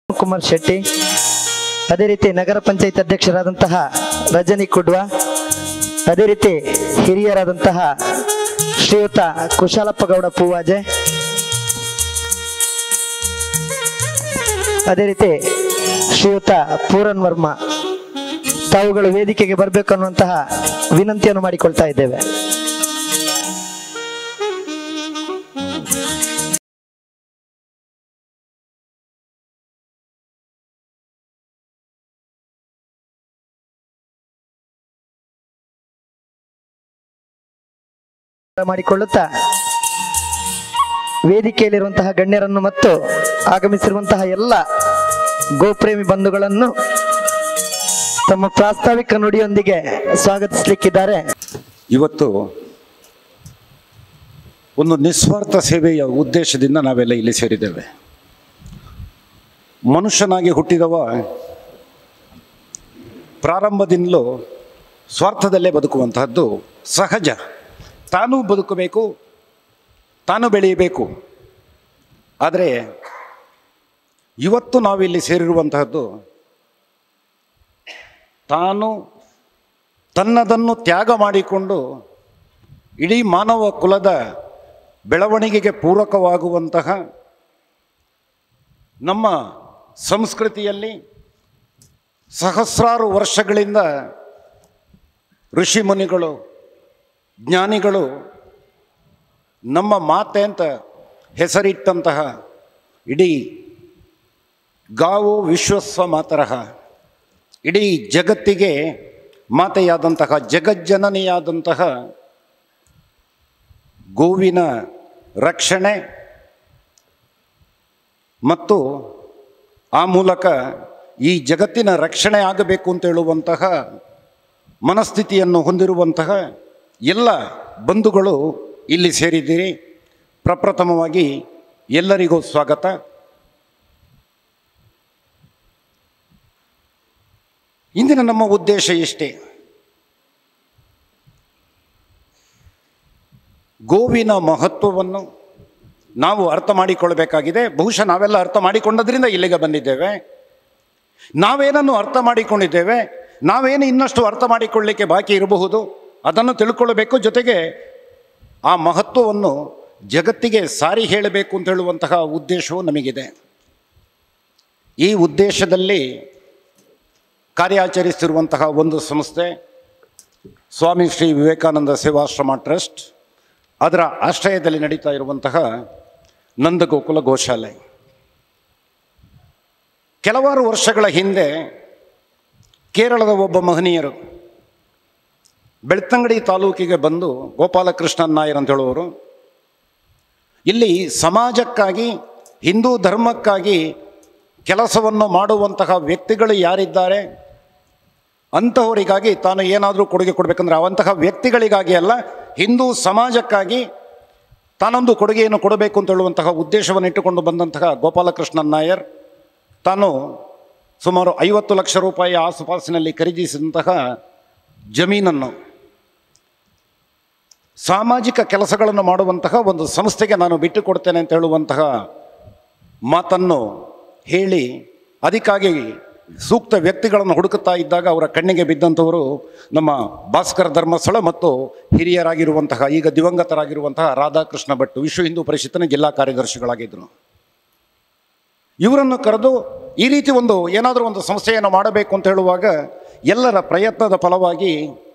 ಕುಮಾರ್ ಶೆಟ್ಟಿ, ಅದೇ ರೀತಿ ನಗರ ಪಂಚಾಯತ್ ಅಧ್ಯಕ್ಷರಾದಂತಹ ರಜನಿ ಕುಡ್ವಾ, ಅದೇ ರೀತಿ ಹಿರಿಯರಾದಂತಹ ಶ್ರೀಯುತ ಕುಶಾಲಪ್ಪ ಗೌಡ ಪೂವಾಜೆ, ಅದೇ ರೀತಿ ಶ್ರೀಯುತ ಪೂರನ್ ವರ್ಮಾ, ತಾವುಗಳು ವೇದಿಕೆಗೆ ಬರಬೇಕು ಅನ್ನುವಂತಹ ವಿನಂತಿಯನ್ನು ಮಾಡಿಕೊಳ್ತಾ ಇದ್ದೇವೆ. ಮಾಡಿಕೊಳ್ಳುತ್ತಾ ವೇದಿಕೆಯಲ್ಲಿರುವಂತಹ ಗಣ್ಯರನ್ನು ಮತ್ತು ಆಗಮಿಸಿರುವಂತಹ ಎಲ್ಲ ಗೋಪ್ರೇಮಿ ಬಂಧುಗಳನ್ನು ತಮ್ಮ ಪ್ರಾಸ್ತಾವಿಕ ನುಡಿಯೊಂದಿಗೆ ಸ್ವಾಗತಿಸಲಿಕ್ಕಿದ್ದಾರೆ. ಇವತ್ತು ಒಂದು ನಿಸ್ವಾರ್ಥ ಸೇವೆಯ ಉದ್ದೇಶದಿಂದ ನಾವೆಲ್ಲ ಇಲ್ಲಿ ಸೇರಿದ್ದೇವೆ. ಮನುಷ್ಯನಾಗಿ ಹುಟ್ಟಿದವ ಪ್ರಾರಂಭದಿಂದಲೂ ಸ್ವಾರ್ಥದಲ್ಲೇ ಬದುಕುವಂತಹದ್ದು ಸಹಜ. ತಾನೂ ಬದುಕಬೇಕು, ತಾನು ಬೆಳೆಯಬೇಕು. ಆದರೆ ಇವತ್ತು ನಾವಿಲ್ಲಿ ಸೇರಿರುವಂತಹದ್ದು ತಾನು ತನ್ನದನ್ನು ತ್ಯಾಗ ಮಾಡಿಕೊಂಡು ಇಡೀ ಮಾನವ ಕುಲದ ಬೆಳವಣಿಗೆಗೆ ಪೂರಕವಾಗುವಂತಹ ನಮ್ಮ ಸಂಸ್ಕೃತಿಯಲ್ಲಿ ಸಹಸ್ರಾರು ವರ್ಷಗಳಿಂದ ಋಷಿಮುನಿಗಳು, ಜ್ಞಾನಿಗಳು ನಮ್ಮ ಮಾತೆ ಅಂತ ಹೆಸರಿಟ್ಟಂತಹ ಇಡೀ ಗಾವು ವಿಶ್ವಸ್ವ ಮಾತರಃ, ಇಡೀ ಜಗತ್ತಿಗೆ ಮಾತೆಯಾದಂತಹ ಜಗಜ್ಜನನಿಯಾದಂತಹ ಗೋವಿನ ರಕ್ಷಣೆ ಮತ್ತು ಆ ಮೂಲಕ ಈ ಜಗತ್ತಿನ ರಕ್ಷಣೆ ಆಗಬೇಕು ಅಂತ ಹೇಳುವಂತಹ ಮನಸ್ಥಿತಿಯನ್ನು ಹೊಂದಿರುವಂತಹ ಎಲ್ಲ ಬಂಧುಗಳು ಇಲ್ಲಿ ಸೇರಿದ್ದೀರಿ. ಪ್ರಪ್ರಥಮವಾಗಿ ಎಲ್ಲರಿಗೂ ಸ್ವಾಗತ. ಇಂದಿನ ನಮ್ಮ ಉದ್ದೇಶ ಇಷ್ಟೇ. ಗೋವಿನ ಮಹತ್ವವನ್ನು ನಾವು ಅರ್ಥ ಮಾಡಿಕೊಳ್ಳಬೇಕಾಗಿದೆ. ಬಹುಶಃ ನಾವೆಲ್ಲ ಅರ್ಥ ಮಾಡಿಕೊಂಡದ್ರಿಂದ ಇಲ್ಲಿಗೆ ಬಂದಿದ್ದೇವೆ. ನಾವೇನನ್ನು ಅರ್ಥ ಮಾಡಿಕೊಂಡಿದ್ದೇವೆ, ನಾವೇನು ಇನ್ನಷ್ಟು ಅರ್ಥ ಮಾಡಿಕೊಳ್ಳಲಿಕ್ಕೆ ಬಾಕಿ ಇರಬಹುದು, ಅದನ್ನು ತಿಳ್ಕೊಳ್ಬೇಕು. ಜೊತೆಗೆ ಆ ಮಹತ್ವವನ್ನು ಜಗತ್ತಿಗೆ ಸಾರಿ ಹೇಳಬೇಕು ಅಂತ ಹೇಳುವಂತಹ ಉದ್ದೇಶವು ನಮಗಿದೆ. ಈ ಉದ್ದೇಶದಲ್ಲಿ ಕಾರ್ಯಾಚರಿಸುತ್ತಿರುವಂತಹ ಒಂದು ಸಂಸ್ಥೆ ಸ್ವಾಮಿ ಶ್ರೀ ವಿವೇಕಾನಂದ ಸೇವಾಶ್ರಮ ಟ್ರಸ್ಟ್, ಅದರ ಆಶ್ರಯದಲ್ಲಿ ನಡೀತಾ ಇರುವಂತಹ ನಂದಗೋಕುಲ ಗೋಶಾಲೆ. ಕೆಲವಾರು ವರ್ಷಗಳ ಹಿಂದೆ ಕೇರಳದ ಒಬ್ಬ ಮಹನೀಯರು ಬೆಳ್ತಂಗಡಿ ತಾಲೂಕಿಗೆ ಬಂದು, ಗೋಪಾಲಕೃಷ್ಣನ್ ನಾಯರ್ ಅಂತ ಹೇಳುವವರು, ಇಲ್ಲಿ ಸಮಾಜಕ್ಕಾಗಿ, ಹಿಂದೂ ಧರ್ಮಕ್ಕಾಗಿ ಕೆಲಸವನ್ನು ಮಾಡುವಂತಹ ವ್ಯಕ್ತಿಗಳು ಯಾರಿದ್ದಾರೆ ಅಂತಹವರಿಗಾಗಿ ತಾನು ಏನಾದರೂ ಕೊಡುಗೆ ಕೊಡಬೇಕಂದ್ರೆ ಅವಂತಹ ವ್ಯಕ್ತಿಗಳಿಗಾಗಿ ಅಲ್ಲ, ಹಿಂದೂ ಸಮಾಜಕ್ಕಾಗಿ ತಾನೊಂದು ಕೊಡುಗೆಯನ್ನು ಕೊಡಬೇಕು ಅಂತ ಹೇಳುವಂತಹ ಉದ್ದೇಶವನ್ನು ಇಟ್ಟುಕೊಂಡು ಬಂದಂತಹ ಗೋಪಾಲಕೃಷ್ಣನ್ ನಾಯರ್ ತಾನು ಸುಮಾರು 50 ಲಕ್ಷ ರೂಪಾಯಿ ಆಸುಪಾಸಿನಲ್ಲಿ ಖರೀದಿಸಿದಂತಹ ಜಮೀನನ್ನು ಸಾಮಾಜಿಕ ಕೆಲಸಗಳನ್ನು ಮಾಡುವಂತಹ ಒಂದು ಸಂಸ್ಥೆಗೆ ನಾನು ಬಿಟ್ಟು ಕೊಡ್ತೇನೆ ಅಂತ ಹೇಳುವಂತಹ ಮಾತನ್ನು ಹೇಳಿ, ಅದಕ್ಕಾಗಿ ಸೂಕ್ತ ವ್ಯಕ್ತಿಗಳನ್ನು ಹುಡುಕುತ್ತಾ ಇದ್ದಾಗ ಅವರ ಕಣ್ಣಿಗೆ ಬಿದ್ದಂಥವರು ನಮ್ಮ ಭಾಸ್ಕರ ಧರ್ಮಸ್ಥಳ ಮತ್ತು ಹಿರಿಯರಾಗಿರುವಂತಹ, ಈಗ ದಿವಂಗತರಾಗಿರುವಂತಹ ರಾಧಾಕೃಷ್ಣ ಭಟ್, ವಿಶ್ವ ಹಿಂದೂ ಪರಿಷತ್ತಿನ ಜಿಲ್ಲಾ ಕಾರ್ಯದರ್ಶಿಗಳಾಗಿದ್ದರು. ಇವರನ್ನು ಕರೆದು ಈ ರೀತಿ ಒಂದು ಏನಾದರೂ ಒಂದು ಸಂಸ್ಥೆಯನ್ನು ಮಾಡಬೇಕು ಅಂತ ಹೇಳುವಾಗ ಎಲ್ಲರ ಪ್ರಯತ್ನದ ಫಲವಾಗಿ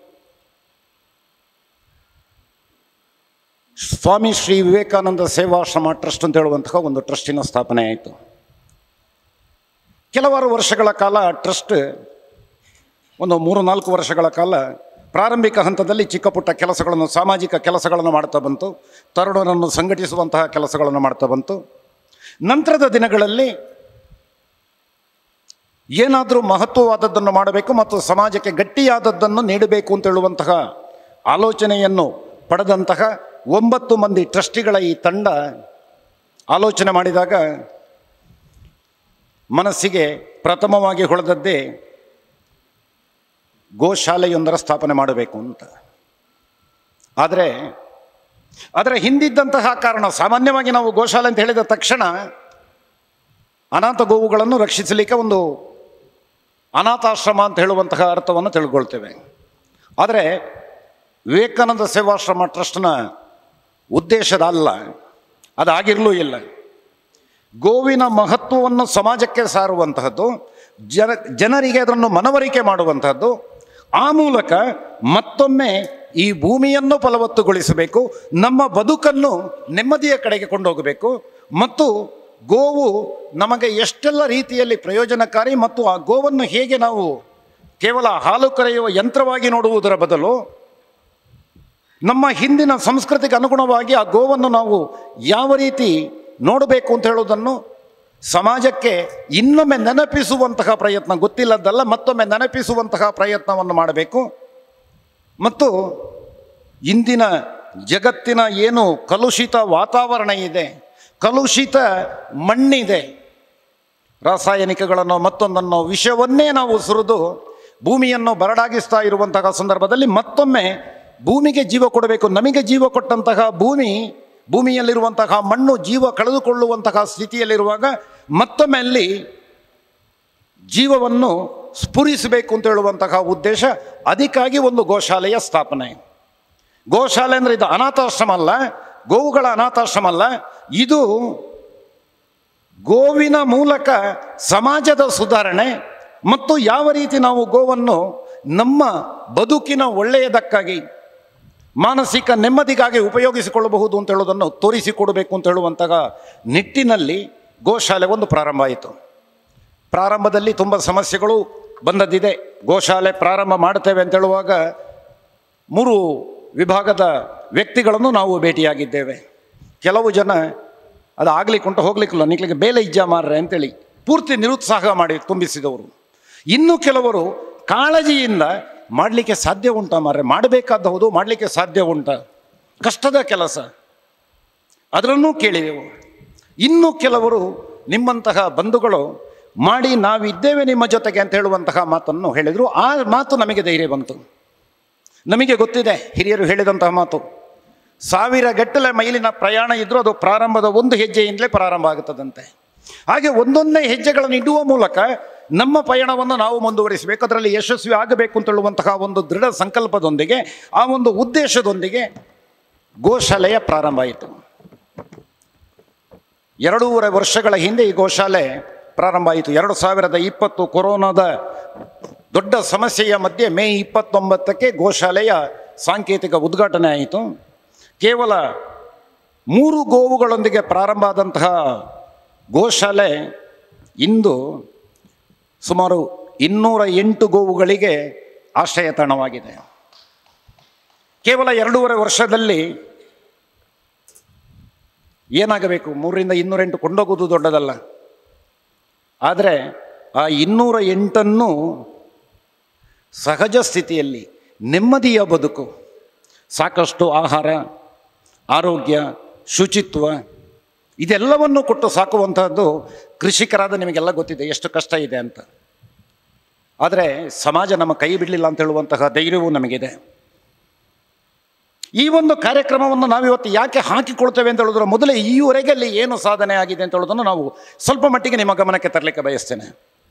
ಸ್ವಾಮಿ ಶ್ರೀ ವಿವೇಕಾನಂದ ಸೇವಾಶ್ರಮ ಟ್ರಸ್ಟ್ ಅಂತ ಹೇಳುವಂತಹ ಒಂದು ಟ್ರಸ್ಟಿನ ಸ್ಥಾಪನೆ ಆಯಿತು. ಕೆಲವಾರು ವರ್ಷಗಳ ಕಾಲ ಟ್ರಸ್ಟ್, ಒಂದು 3-4 ವರ್ಷಗಳ ಕಾಲ ಪ್ರಾರಂಭಿಕ ಹಂತದಲ್ಲಿ ಚಿಕ್ಕ ಪುಟ್ಟ ಕೆಲಸಗಳನ್ನು, ಸಾಮಾಜಿಕ ಕೆಲಸಗಳನ್ನು ಮಾಡ್ತಾ ಬಂತು. ತರುಣರನ್ನು ಸಂಘಟಿಸುವಂತಹ ಕೆಲಸಗಳನ್ನು ಮಾಡ್ತಾ ಬಂತು. ನಂತರದ ದಿನಗಳಲ್ಲಿ ಏನಾದರೂ ಮಹತ್ವವಾದದ್ದನ್ನು ಮಾಡಬೇಕು ಮತ್ತು ಸಮಾಜಕ್ಕೆ ಗಟ್ಟಿಯಾದದ್ದನ್ನು ನೀಡಬೇಕು ಅಂತ ಹೇಳುವಂತಹ ಆಲೋಚನೆಯನ್ನು ಪಡೆದಂತಹ 9 ಮಂದಿ ಟ್ರಸ್ಟಿಗಳ ಈ ತಂಡ ಆಲೋಚನೆ ಮಾಡಿದಾಗ ಮನಸ್ಸಿಗೆ ಪ್ರಥಮವಾಗಿ ಹೊಳೆದದ್ದೇ ಗೋಶಾಲೆಯೊಂದರ ಸ್ಥಾಪನೆ ಮಾಡಬೇಕು ಅಂತ. ಆದರೆ ಅದರ ಹಿಂದಿದ್ದಂತಹ ಕಾರಣ, ಸಾಮಾನ್ಯವಾಗಿ ನಾವು ಗೋಶಾಲೆ ಅಂತ ಹೇಳಿದ ತಕ್ಷಣ ಅನಾಥ ಗೋವುಗಳನ್ನು ರಕ್ಷಿಸಲಿಕ್ಕೆ ಒಂದು ಅನಾಥಾಶ್ರಮ ಅಂತ ಹೇಳುವಂತಹ ಅರ್ಥವನ್ನು ತಿಳ್ಕೊಳ್ತೇವೆ. ಆದರೆ ವಿವೇಕಾನಂದ ಸೇವಾಶ್ರಮ ಟ್ರಸ್ಟ್ನ ಉದ್ದೇಶದ ಅಲ್ಲ, ಅದಾಗಿರಲೂ ಇಲ್ಲ. ಗೋವಿನ ಮಹತ್ವವನ್ನು ಸಮಾಜಕ್ಕೆ ಸಾರುವಂತಹದ್ದು, ಜನರಿಗೆ ಅದನ್ನು ಮನವರಿಕೆ ಮಾಡುವಂತಹದ್ದು, ಆ ಮೂಲಕ ಮತ್ತೊಮ್ಮೆ ಈ ಭೂಮಿಯನ್ನು ಫಲವತ್ತುಗೊಳಿಸಬೇಕು, ನಮ್ಮ ಬದುಕನ್ನು ನೆಮ್ಮದಿಯ ಕಡೆಗೆ ಕೊಂಡೋಗಬೇಕು, ಮತ್ತು ಗೋವು ನಮಗೆ ಎಷ್ಟೆಲ್ಲ ರೀತಿಯಲ್ಲಿ ಪ್ರಯೋಜನಕಾರಿ, ಮತ್ತು ಆ ಗೋವನ್ನು ಹೇಗೆ ನಾವು ಕೇವಲ ಹಾಲು ಕರೆಯುವ ಯಂತ್ರವಾಗಿ ನೋಡುವುದರ ಬದಲು ನಮ್ಮ ಹಿಂದಿನ ಸಂಸ್ಕೃತಿಗೆ ಅನುಗುಣವಾಗಿ ಆ ಗೋವನ್ನು ನಾವು ಯಾವ ರೀತಿ ನೋಡಬೇಕು ಅಂತ ಹೇಳುವುದನ್ನು ಸಮಾಜಕ್ಕೆ ಇನ್ನೊಮ್ಮೆ ನೆನಪಿಸುವಂತಹ ಪ್ರಯತ್ನ, ಗೊತ್ತಿಲ್ಲದ್ದಲ್ಲ ಮತ್ತೊಮ್ಮೆ ನೆನಪಿಸುವಂತಹ ಪ್ರಯತ್ನವನ್ನು ಮಾಡಬೇಕು. ಮತ್ತು ಇಂದಿನ ಜಗತ್ತಿನ ಏನು ಕಲುಷಿತ ವಾತಾವರಣ ಇದೆ, ಕಲುಷಿತ ಮಣ್ಣಿದೆ, ರಾಸಾಯನಿಕಗಳನ್ನು ಮತ್ತೊಂದನ್ನು ವಿಷವನ್ನೇ ನಾವು ಸುರಿದು ಭೂಮಿಯನ್ನು ಬರಡಾಗಿಸ್ತಾ ಇರುವಂತಹ ಸಂದರ್ಭದಲ್ಲಿ ಮತ್ತೊಮ್ಮೆ ಭೂಮಿಗೆ ಜೀವ ಕೊಡಬೇಕು. ನಮಗೆ ಜೀವ ಕೊಟ್ಟಂತಹ ಭೂಮಿಯಲ್ಲಿರುವಂತಹ ಮಣ್ಣು ಜೀವ ಕಳೆದುಕೊಳ್ಳುವಂತಹ ಸ್ಥಿತಿಯಲ್ಲಿರುವಾಗ ಮತ್ತೊಮ್ಮೆ ಅಲ್ಲಿ ಜೀವವನ್ನು ಸ್ಫುರಿಸಬೇಕು ಅಂತ ಹೇಳುವಂತಹ ಉದ್ದೇಶ, ಅದಕ್ಕಾಗಿ ಒಂದು ಗೋಶಾಲೆಯ ಸ್ಥಾಪನೆ. ಗೋಶಾಲೆ ಅಂದರೆ ಇದು ಅನಾಥಾಶ್ರಮ ಅಲ್ಲ, ಗೋವುಗಳ ಅನಾಥಾಶ್ರಮ ಅಲ್ಲ, ಇದು ಗೋವಿನ ಮೂಲಕ ಸಮಾಜದ ಸುಧಾರಣೆ ಮತ್ತು ಯಾವ ರೀತಿ ನಾವು ಗೋವನ್ನು ನಮ್ಮ ಬದುಕಿನ ಒಳ್ಳೆಯದಕ್ಕಾಗಿ, ಮಾನಸಿಕ ನೆಮ್ಮದಿಗಾಗಿ ಉಪಯೋಗಿಸಿಕೊಳ್ಳಬಹುದು ಅಂತ ಹೇಳೋದನ್ನು ತೋರಿಸಿಕೊಡಬೇಕು ಅಂತ ಹೇಳುವಂತಹ ನಿಟ್ಟಿನಲ್ಲಿ ಗೋಶಾಲೆ ಒಂದು ಪ್ರಾರಂಭ ಆಯಿತು. ಪ್ರಾರಂಭದಲ್ಲಿ ತುಂಬ ಸಮಸ್ಯೆಗಳು ಬಂದದ್ದಿದೆ. ಗೋಶಾಲೆ ಪ್ರಾರಂಭ ಮಾಡ್ತೇವೆ ಅಂತ ಹೇಳುವಾಗ 3 ವಿಭಾಗದ ವ್ಯಕ್ತಿಗಳನ್ನು ನಾವು ಭೇಟಿಯಾಗಿದ್ದೇವೆ. ಕೆಲವು ಜನ ಅದು ಆಗ್ಲಿಕ್ಕುಂಟು ಹೋಗ್ಲಿಕ್ಕಿಲ್ಲ, ನಿಕ್ಲಿಕ್ಕೆ ಬೇಲೆ ಇಜ್ಜ ಮಾರ್ರೆ ಅಂತೇಳಿ ಪೂರ್ತಿ ನಿರುತ್ಸಾಹ ಮಾಡಿ ತುಂಬಿಸಿದವರು. ಇನ್ನು ಕೆಲವರು ಕಾಳಜಿಯಿಂದ ಮಾಡಲಿಕ್ಕೆ ಸಾಧ್ಯ ಉಂಟಾ ಮಾರ್ರೆ, ಮಾಡಬೇಕಾದ ಹೌದು, ಮಾಡಲಿಕ್ಕೆ ಸಾಧ್ಯ ಉಂಟಾ, ಕಷ್ಟದ ಕೆಲಸ, ಅದರನ್ನೂ ಕೇಳಿದೆವು. ಇನ್ನು ಕೆಲವರು ನಿಮ್ಮಂತಹ ಬಂಧುಗಳು ಮಾಡಿ ನಾವಿದ್ದೇವೆ ನಿಮ್ಮ ಜೊತೆಗೆ ಅಂತ ಹೇಳುವಂತಹ ಮಾತನ್ನು ಹೇಳಿದರು. ಆ ಮಾತು ನಮಗೆ ಧೈರ್ಯ ಬಂತು. ನಮಗೆ ಗೊತ್ತಿದೆ ಹಿರಿಯರು ಹೇಳಿದಂತಹ ಮಾತು, 1000 ಗಟ್ಟಲೆ ಮೈಲಿನ ಪ್ರಯಾಣ ಇದ್ದರೂ ಅದು ಪ್ರಾರಂಭದ 1 ಹೆಜ್ಜೆಯಿಂದಲೇ ಪ್ರಾರಂಭ ಆಗುತ್ತದಂತೆ. ಹಾಗೆ ಒಂದೊಂದೇ ಹೆಜ್ಜೆಗಳನ್ನು ಇಡುವ ಮೂಲಕ ನಮ್ಮ ಪಯಣವನ್ನು ನಾವು ಮುಂದುವರಿಸಬೇಕು, ಅದರಲ್ಲಿ ಯಶಸ್ವಿ ಆಗಬೇಕು ಅಂತ ಹೇಳುವಂತಹ ಒಂದು ದೃಢ ಸಂಕಲ್ಪದೊಂದಿಗೆ, ಆ ಒಂದು ಉದ್ದೇಶದೊಂದಿಗೆ ಗೋಶಾಲೆಯ ಪ್ರಾರಂಭ ಆಯಿತು. 2.5 ವರ್ಷಗಳ ಹಿಂದೆ ಈ ಗೋಶಾಲೆ ಪ್ರಾರಂಭ ಆಯಿತು. 2020 ಕೊರೋನಾದ ದೊಡ್ಡ ಸಮಸ್ಯೆಯ ಮಧ್ಯೆ ಮೇ 29ಕ್ಕೆ ಗೋಶಾಲೆಯ ಸಾಂಕೇತಿಕ ಉದ್ಘಾಟನೆ ಆಯಿತು. ಕೇವಲ 3 ಗೋವುಗಳೊಂದಿಗೆ ಪ್ರಾರಂಭ ಆದಂತಹ ಗೋಶಾಲೆ ಇಂದು ಸುಮಾರು 208 ಗೋವುಗಳಿಗೆ ಆಶ್ರಯ ತಾಣವಾಗಿದೆ. ಕೇವಲ 2.5 ವರ್ಷದಲ್ಲಿ ಏನಾಗಬೇಕು, 3ರಿಂದ 208 ಕೊಂಡೋಗೋದು ದೊಡ್ಡದಲ್ಲ. ಆದರೆ ಆ 208 ಸಹಜ ಸ್ಥಿತಿಯಲ್ಲಿ ನೆಮ್ಮದಿಯ ಬದುಕು, ಸಾಕಷ್ಟು ಆಹಾರ, ಆರೋಗ್ಯ, ಶುಚಿತ್ವ ಇದೆಲ್ಲವನ್ನು ಕೊಟ್ಟು ಸಾಕುವಂತಹದ್ದು ಕೃಷಿಕರಾದ ನಿಮಗೆಲ್ಲ ಗೊತ್ತಿದೆ ಎಷ್ಟು ಕಷ್ಟ ಇದೆ ಅಂತ. ಆದರೆ ಸಮಾಜ ನಮ್ಮ ಕೈ ಬಿಡಲಿಲ್ಲ ಅಂತ ಹೇಳುವಂತಹ ಧೈರ್ಯವೂ ನಮಗಿದೆ. ಈ ಒಂದು ಕಾರ್ಯಕ್ರಮವನ್ನು ನಾವಿವತ್ತು ಯಾಕೆ ಹಾಕಿಕೊಳ್ತೇವೆ ಅಂತ ಹೇಳೋದ್ರ ಮೊದಲೇ ಈವರೆಗೆ ಅಲ್ಲಿ ಏನು ಸಾಧನೆ ಆಗಿದೆ ಅಂತ ಹೇಳೋದನ್ನು ನಾವು ಸ್ವಲ್ಪ ಮಟ್ಟಿಗೆ ನಿಮ್ಮ ಗಮನಕ್ಕೆ ತರಲಿಕ್ಕೆ ಬಯಸ್ತೇನೆ.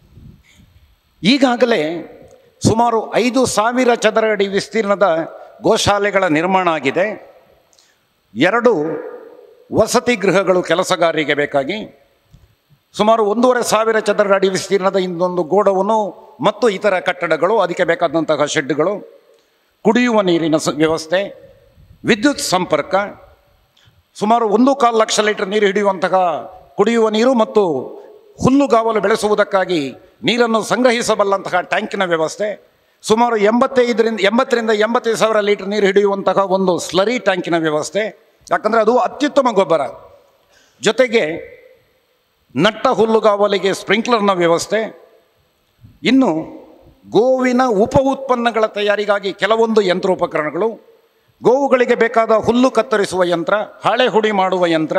ಈಗಾಗಲೇ ಸುಮಾರು 5,000 ಚದರ ಅಡಿ ವಿಸ್ತೀರ್ಣದ ಗೋಶಾಲೆಗಳ ನಿರ್ಮಾಣ ಆಗಿದೆ. 2 ವಸತಿ ಗೃಹಗಳು ಕೆಲಸಗಾರರಿಗೆ ಬೇಕಾಗಿ, ಸುಮಾರು 1,500 ಚದರ ಅಡಿ ವಿಸ್ತೀರ್ಣದ ಇನ್ನೊಂದು ಗೋಡೌನು ಮತ್ತು ಇತರ ಕಟ್ಟಡಗಳು, ಅದಕ್ಕೆ ಬೇಕಾದಂತಹ ಶೆಡ್ಗಳು, ಕುಡಿಯುವ ನೀರಿನ ವ್ಯವಸ್ಥೆ, ವಿದ್ಯುತ್ ಸಂಪರ್ಕ, ಸುಮಾರು 1.25 ಲಕ್ಷ ಲೀಟರ್ ನೀರು ಹಿಡಿಯುವಂತಹ ಕುಡಿಯುವ ನೀರು ಮತ್ತು ಹುಲ್ಲುಗಾವಲು ಬೆಳೆಸುವುದಕ್ಕಾಗಿ ನೀರನ್ನು ಸಂಗ್ರಹಿಸಬಲ್ಲಂತಹ ಟ್ಯಾಂಕಿನ ವ್ಯವಸ್ಥೆ, ಸುಮಾರು 80,000 ಲೀಟರ್ ನೀರು ಹಿಡಿಯುವಂತಹ ಒಂದು ಸ್ಲರಿ ಟ್ಯಾಂಕಿನ ವ್ಯವಸ್ಥೆ, ಯಾಕಂದರೆ ಅದು ಅತ್ಯುತ್ತಮ ಗೊಬ್ಬರ, ಜೊತೆಗೆ ನಟ್ಟ ಹುಲ್ಲುಗಾವಲಿಗೆ ಸ್ಪ್ರಿಂಕ್ಲರ್ನ ವ್ಯವಸ್ಥೆ, ಇನ್ನು ಗೋವಿನ ಉಪ ಉತ್ಪನ್ನಗಳ ತಯಾರಿಗಾಗಿ ಕೆಲವೊಂದು ಯಂತ್ರೋಪಕರಣಗಳು, ಗೋವುಗಳಿಗೆ ಬೇಕಾದ ಹುಲ್ಲು ಕತ್ತರಿಸುವ ಯಂತ್ರ, ಹಾಳೆ ಹುಡಿ ಮಾಡುವ ಯಂತ್ರ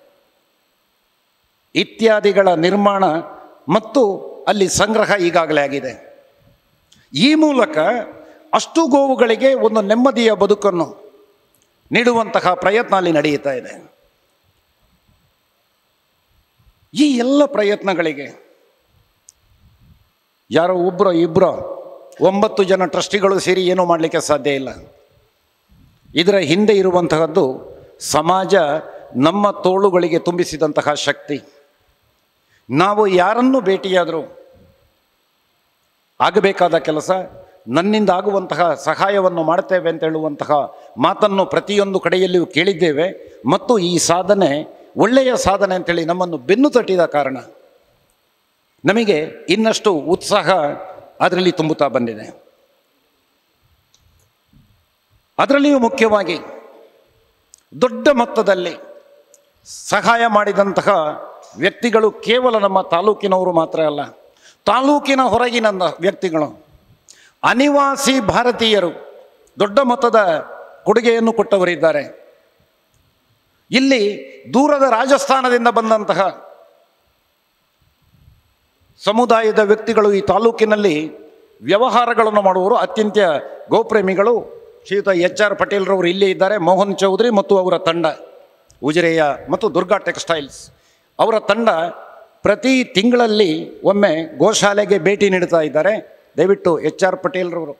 ಇತ್ಯಾದಿಗಳ ನಿರ್ಮಾಣ ಮತ್ತು ಅಲ್ಲಿ ಸಂಗ್ರಹ ಈಗಾಗಲೇ ಆಗಿದೆ. ಈ ಮೂಲಕ ಅಷ್ಟು ಗೋವುಗಳಿಗೆ ಒಂದು ನೆಮ್ಮದಿಯ ಬದುಕನ್ನು ನೀಡುವಂತಹ ಪ್ರಯತ್ನ ಅಲ್ಲಿ ನಡೆಯುತ್ತಾ ಇದೆ. ಈ ಎಲ್ಲ ಪ್ರಯತ್ನಗಳಿಗೆ ಯಾರೋ ಒಬ್ಬರೋ ಇಬ್ಬರೋ 9 ಜನ ಟ್ರಸ್ಟಿಗಳು ಸೇರಿ ಏನೂ ಮಾಡಲಿಕ್ಕೆ ಸಾಧ್ಯ ಇಲ್ಲ. ಇದರ ಹಿಂದೆ ಇರುವಂತಹದ್ದು ಸಮಾಜ ನಮ್ಮ ತೋಳುಗಳಿಗೆ ತುಂಬಿಸಿದಂತಹ ಶಕ್ತಿ. ನಾವು ಯಾರನ್ನು ಭೇಟಿಯಾದರೂ ಆಗಬೇಕಾದ ಕೆಲಸ, ನನ್ನಿಂದ ಆಗುವಂತಹ ಸಹಾಯವನ್ನು ಮಾಡ್ತೇವೆ ಅಂತ ಹೇಳುವಂತಹ ಮಾತನ್ನು ಪ್ರತಿಯೊಂದು ಕಡೆಯಲ್ಲಿಯೂ ಕೇಳಿದ್ದೇವೆ. ಮತ್ತು ಈ ಸಾಧನೆ ಒಳ್ಳೆಯ ಸಾಧನೆ ಅಂತೇಳಿ ನಮ್ಮನ್ನು ಬೆನ್ನು ತಟ್ಟಿದ ಕಾರಣ ನಮಗೆ ಇನ್ನಷ್ಟು ಉತ್ಸಾಹ ಅದರಲ್ಲಿ ತುಂಬುತ್ತಾ ಬಂದಿದೆ. ಅದರಲ್ಲಿಯೂ ಮುಖ್ಯವಾಗಿ ದೊಡ್ಡ ಮೊತ್ತದಲ್ಲಿ ಸಹಾಯ ಮಾಡಿದಂತಹ ವ್ಯಕ್ತಿಗಳು ಕೇವಲ ನಮ್ಮ ತಾಲೂಕಿನವರು ಮಾತ್ರ ಅಲ್ಲ, ತಾಲೂಕಿನ ಹೊರಗಿನ ವ್ಯಕ್ತಿಗಳು, ಅನಿವಾಸಿ ಭಾರತೀಯರು ದೊಡ್ಡ ಮೊತ್ತದ ಕೊಡುಗೆಯನ್ನು ಕೊಟ್ಟವರಿದ್ದಾರೆ. ಇಲ್ಲಿ ದೂರದ ರಾಜಸ್ಥಾನದಿಂದ ಬಂದಂತಹ ಸಮುದಾಯದ ವ್ಯಕ್ತಿಗಳು ಈ ತಾಲೂಕಿನಲ್ಲಿ ವ್ಯವಹಾರಗಳನ್ನು ಮಾಡುವವರು, ಅತ್ಯಂತ ಗೋಪ್ರೇಮಿಗಳು. ಶ್ರೀಯುತ HR ಪಟೇಲ್ರವರು ಇಲ್ಲೇ ಇದ್ದಾರೆ. ಮೋಹನ್ ಚೌಧರಿ ಮತ್ತು ಅವರ ತಂಡ, ಉಜಿರೆಯ ಮತ್ತು ದುರ್ಗಾ ಟೆಕ್ಸ್ಟೈಲ್ಸ್ ಅವರ ತಂಡ ಪ್ರತಿ ತಿಂಗಳಲ್ಲಿ ಒಮ್ಮೆ ಗೋಶಾಲೆಗೆ ಭೇಟಿ ನೀಡ್ತಾ ಇದ್ದಾರೆ. ದಯವಿಟ್ಟು HR ಪಟೇಲ್ರವರು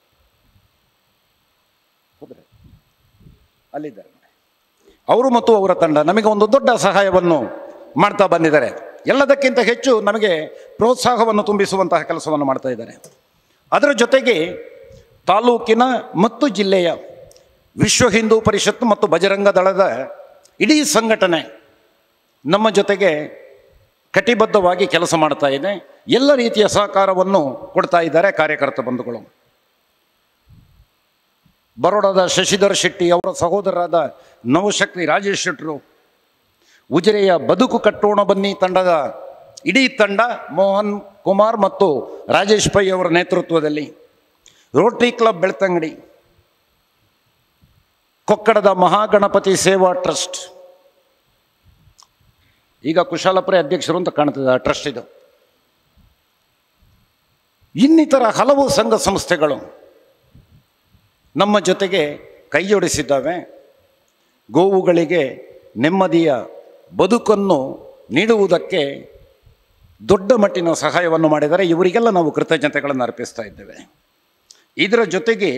ಅಲ್ಲಿದ್ದಾರೆ. ಅವರು ಮತ್ತು ಅವರ ತಂಡ ನಮಗೆ ಒಂದು ದೊಡ್ಡ ಸಹಾಯವನ್ನು ಮಾಡ್ತಾ ಬಂದಿದ್ದಾರೆ. ಎಲ್ಲದಕ್ಕಿಂತ ಹೆಚ್ಚು ನಮಗೆ ಪ್ರೋತ್ಸಾಹವನ್ನು ತುಂಬಿಸುವಂತಹ ಕೆಲಸವನ್ನು ಮಾಡ್ತಾ ಇದ್ದಾರೆ. ಅದರ ಜೊತೆಗೆ ತಾಲೂಕಿನ ಮತ್ತು ಜಿಲ್ಲೆಯ ವಿಶ್ವ ಹಿಂದೂ ಪರಿಷತ್ ಮತ್ತು ಬಜರಂಗ ದಳದ ಇಡೀ ಸಂಘಟನೆ ನಮ್ಮ ಜೊತೆಗೆ ಕಟಿಬದ್ಧವಾಗಿ ಕೆಲಸ ಮಾಡ್ತಾ ಇದೆ. ಎಲ್ಲ ರೀತಿಯ ಸಹಕಾರವನ್ನು ಕೊಡ್ತಾ ಇದ್ದಾರೆ ಕಾರ್ಯಕರ್ತ ಬಂಧುಗಳು. ಬರೋಡಾದ ಶಶಿಧರ್ ಶೆಟ್ಟಿ ಅವರ ಸಹೋದರರಾದ ನವಶಕ್ತಿ ರಾಜೇಶ್ ಶೆಟ್ಟರು, ಉಜಿರೆಯ ಬದುಕು ಕಟ್ಟೋಣ ಬನ್ನಿ ತಂಡದ ಇಡೀ ತಂಡ ಮೋಹನ್ ಕುಮಾರ್ ಮತ್ತು ರಾಜೇಶ್ ಪೈ ಅವರ ನೇತೃತ್ವದಲ್ಲಿ, ರೋಟರಿ ಕ್ಲಬ್ ಬೆಳ್ತಂಗಡಿ, ಕೊಕ್ಕಡದ ಮಹಾಗಣಪತಿ ಸೇವಾ ಟ್ರಸ್ಟ್, ಈಗ ಕುಶಾಲಪುರ ಅಧ್ಯಕ್ಷರು ಅಂತ ಕಾಣ್ತದೆ ಆ ಟ್ರಸ್ಟ್ ಇದು, ಇನ್ನಿತರ ಹಲವು ಸಂಘ ಸಂಸ್ಥೆಗಳು ನಮ್ಮ ಜೊತೆಗೆ ಕೈ ಜೋಡಿಸಿದ್ದಾವೆ. ಗೋವುಗಳಿಗೆ ನೆಮ್ಮದಿಯ ಬದುಕನ್ನು ನೀಡುವುದಕ್ಕೆ ದೊಡ್ಡ ಮಟ್ಟಿನ ಸಹಾಯವನ್ನು ಮಾಡಿದರೆ ಇವರಿಗೆಲ್ಲ ನಾವು ಕೃತಜ್ಞತೆಗಳನ್ನು ಅರ್ಪಿಸ್ತಾ ಇದ್ದೇವೆ. ಇದರ ಜೊತೆಗೆ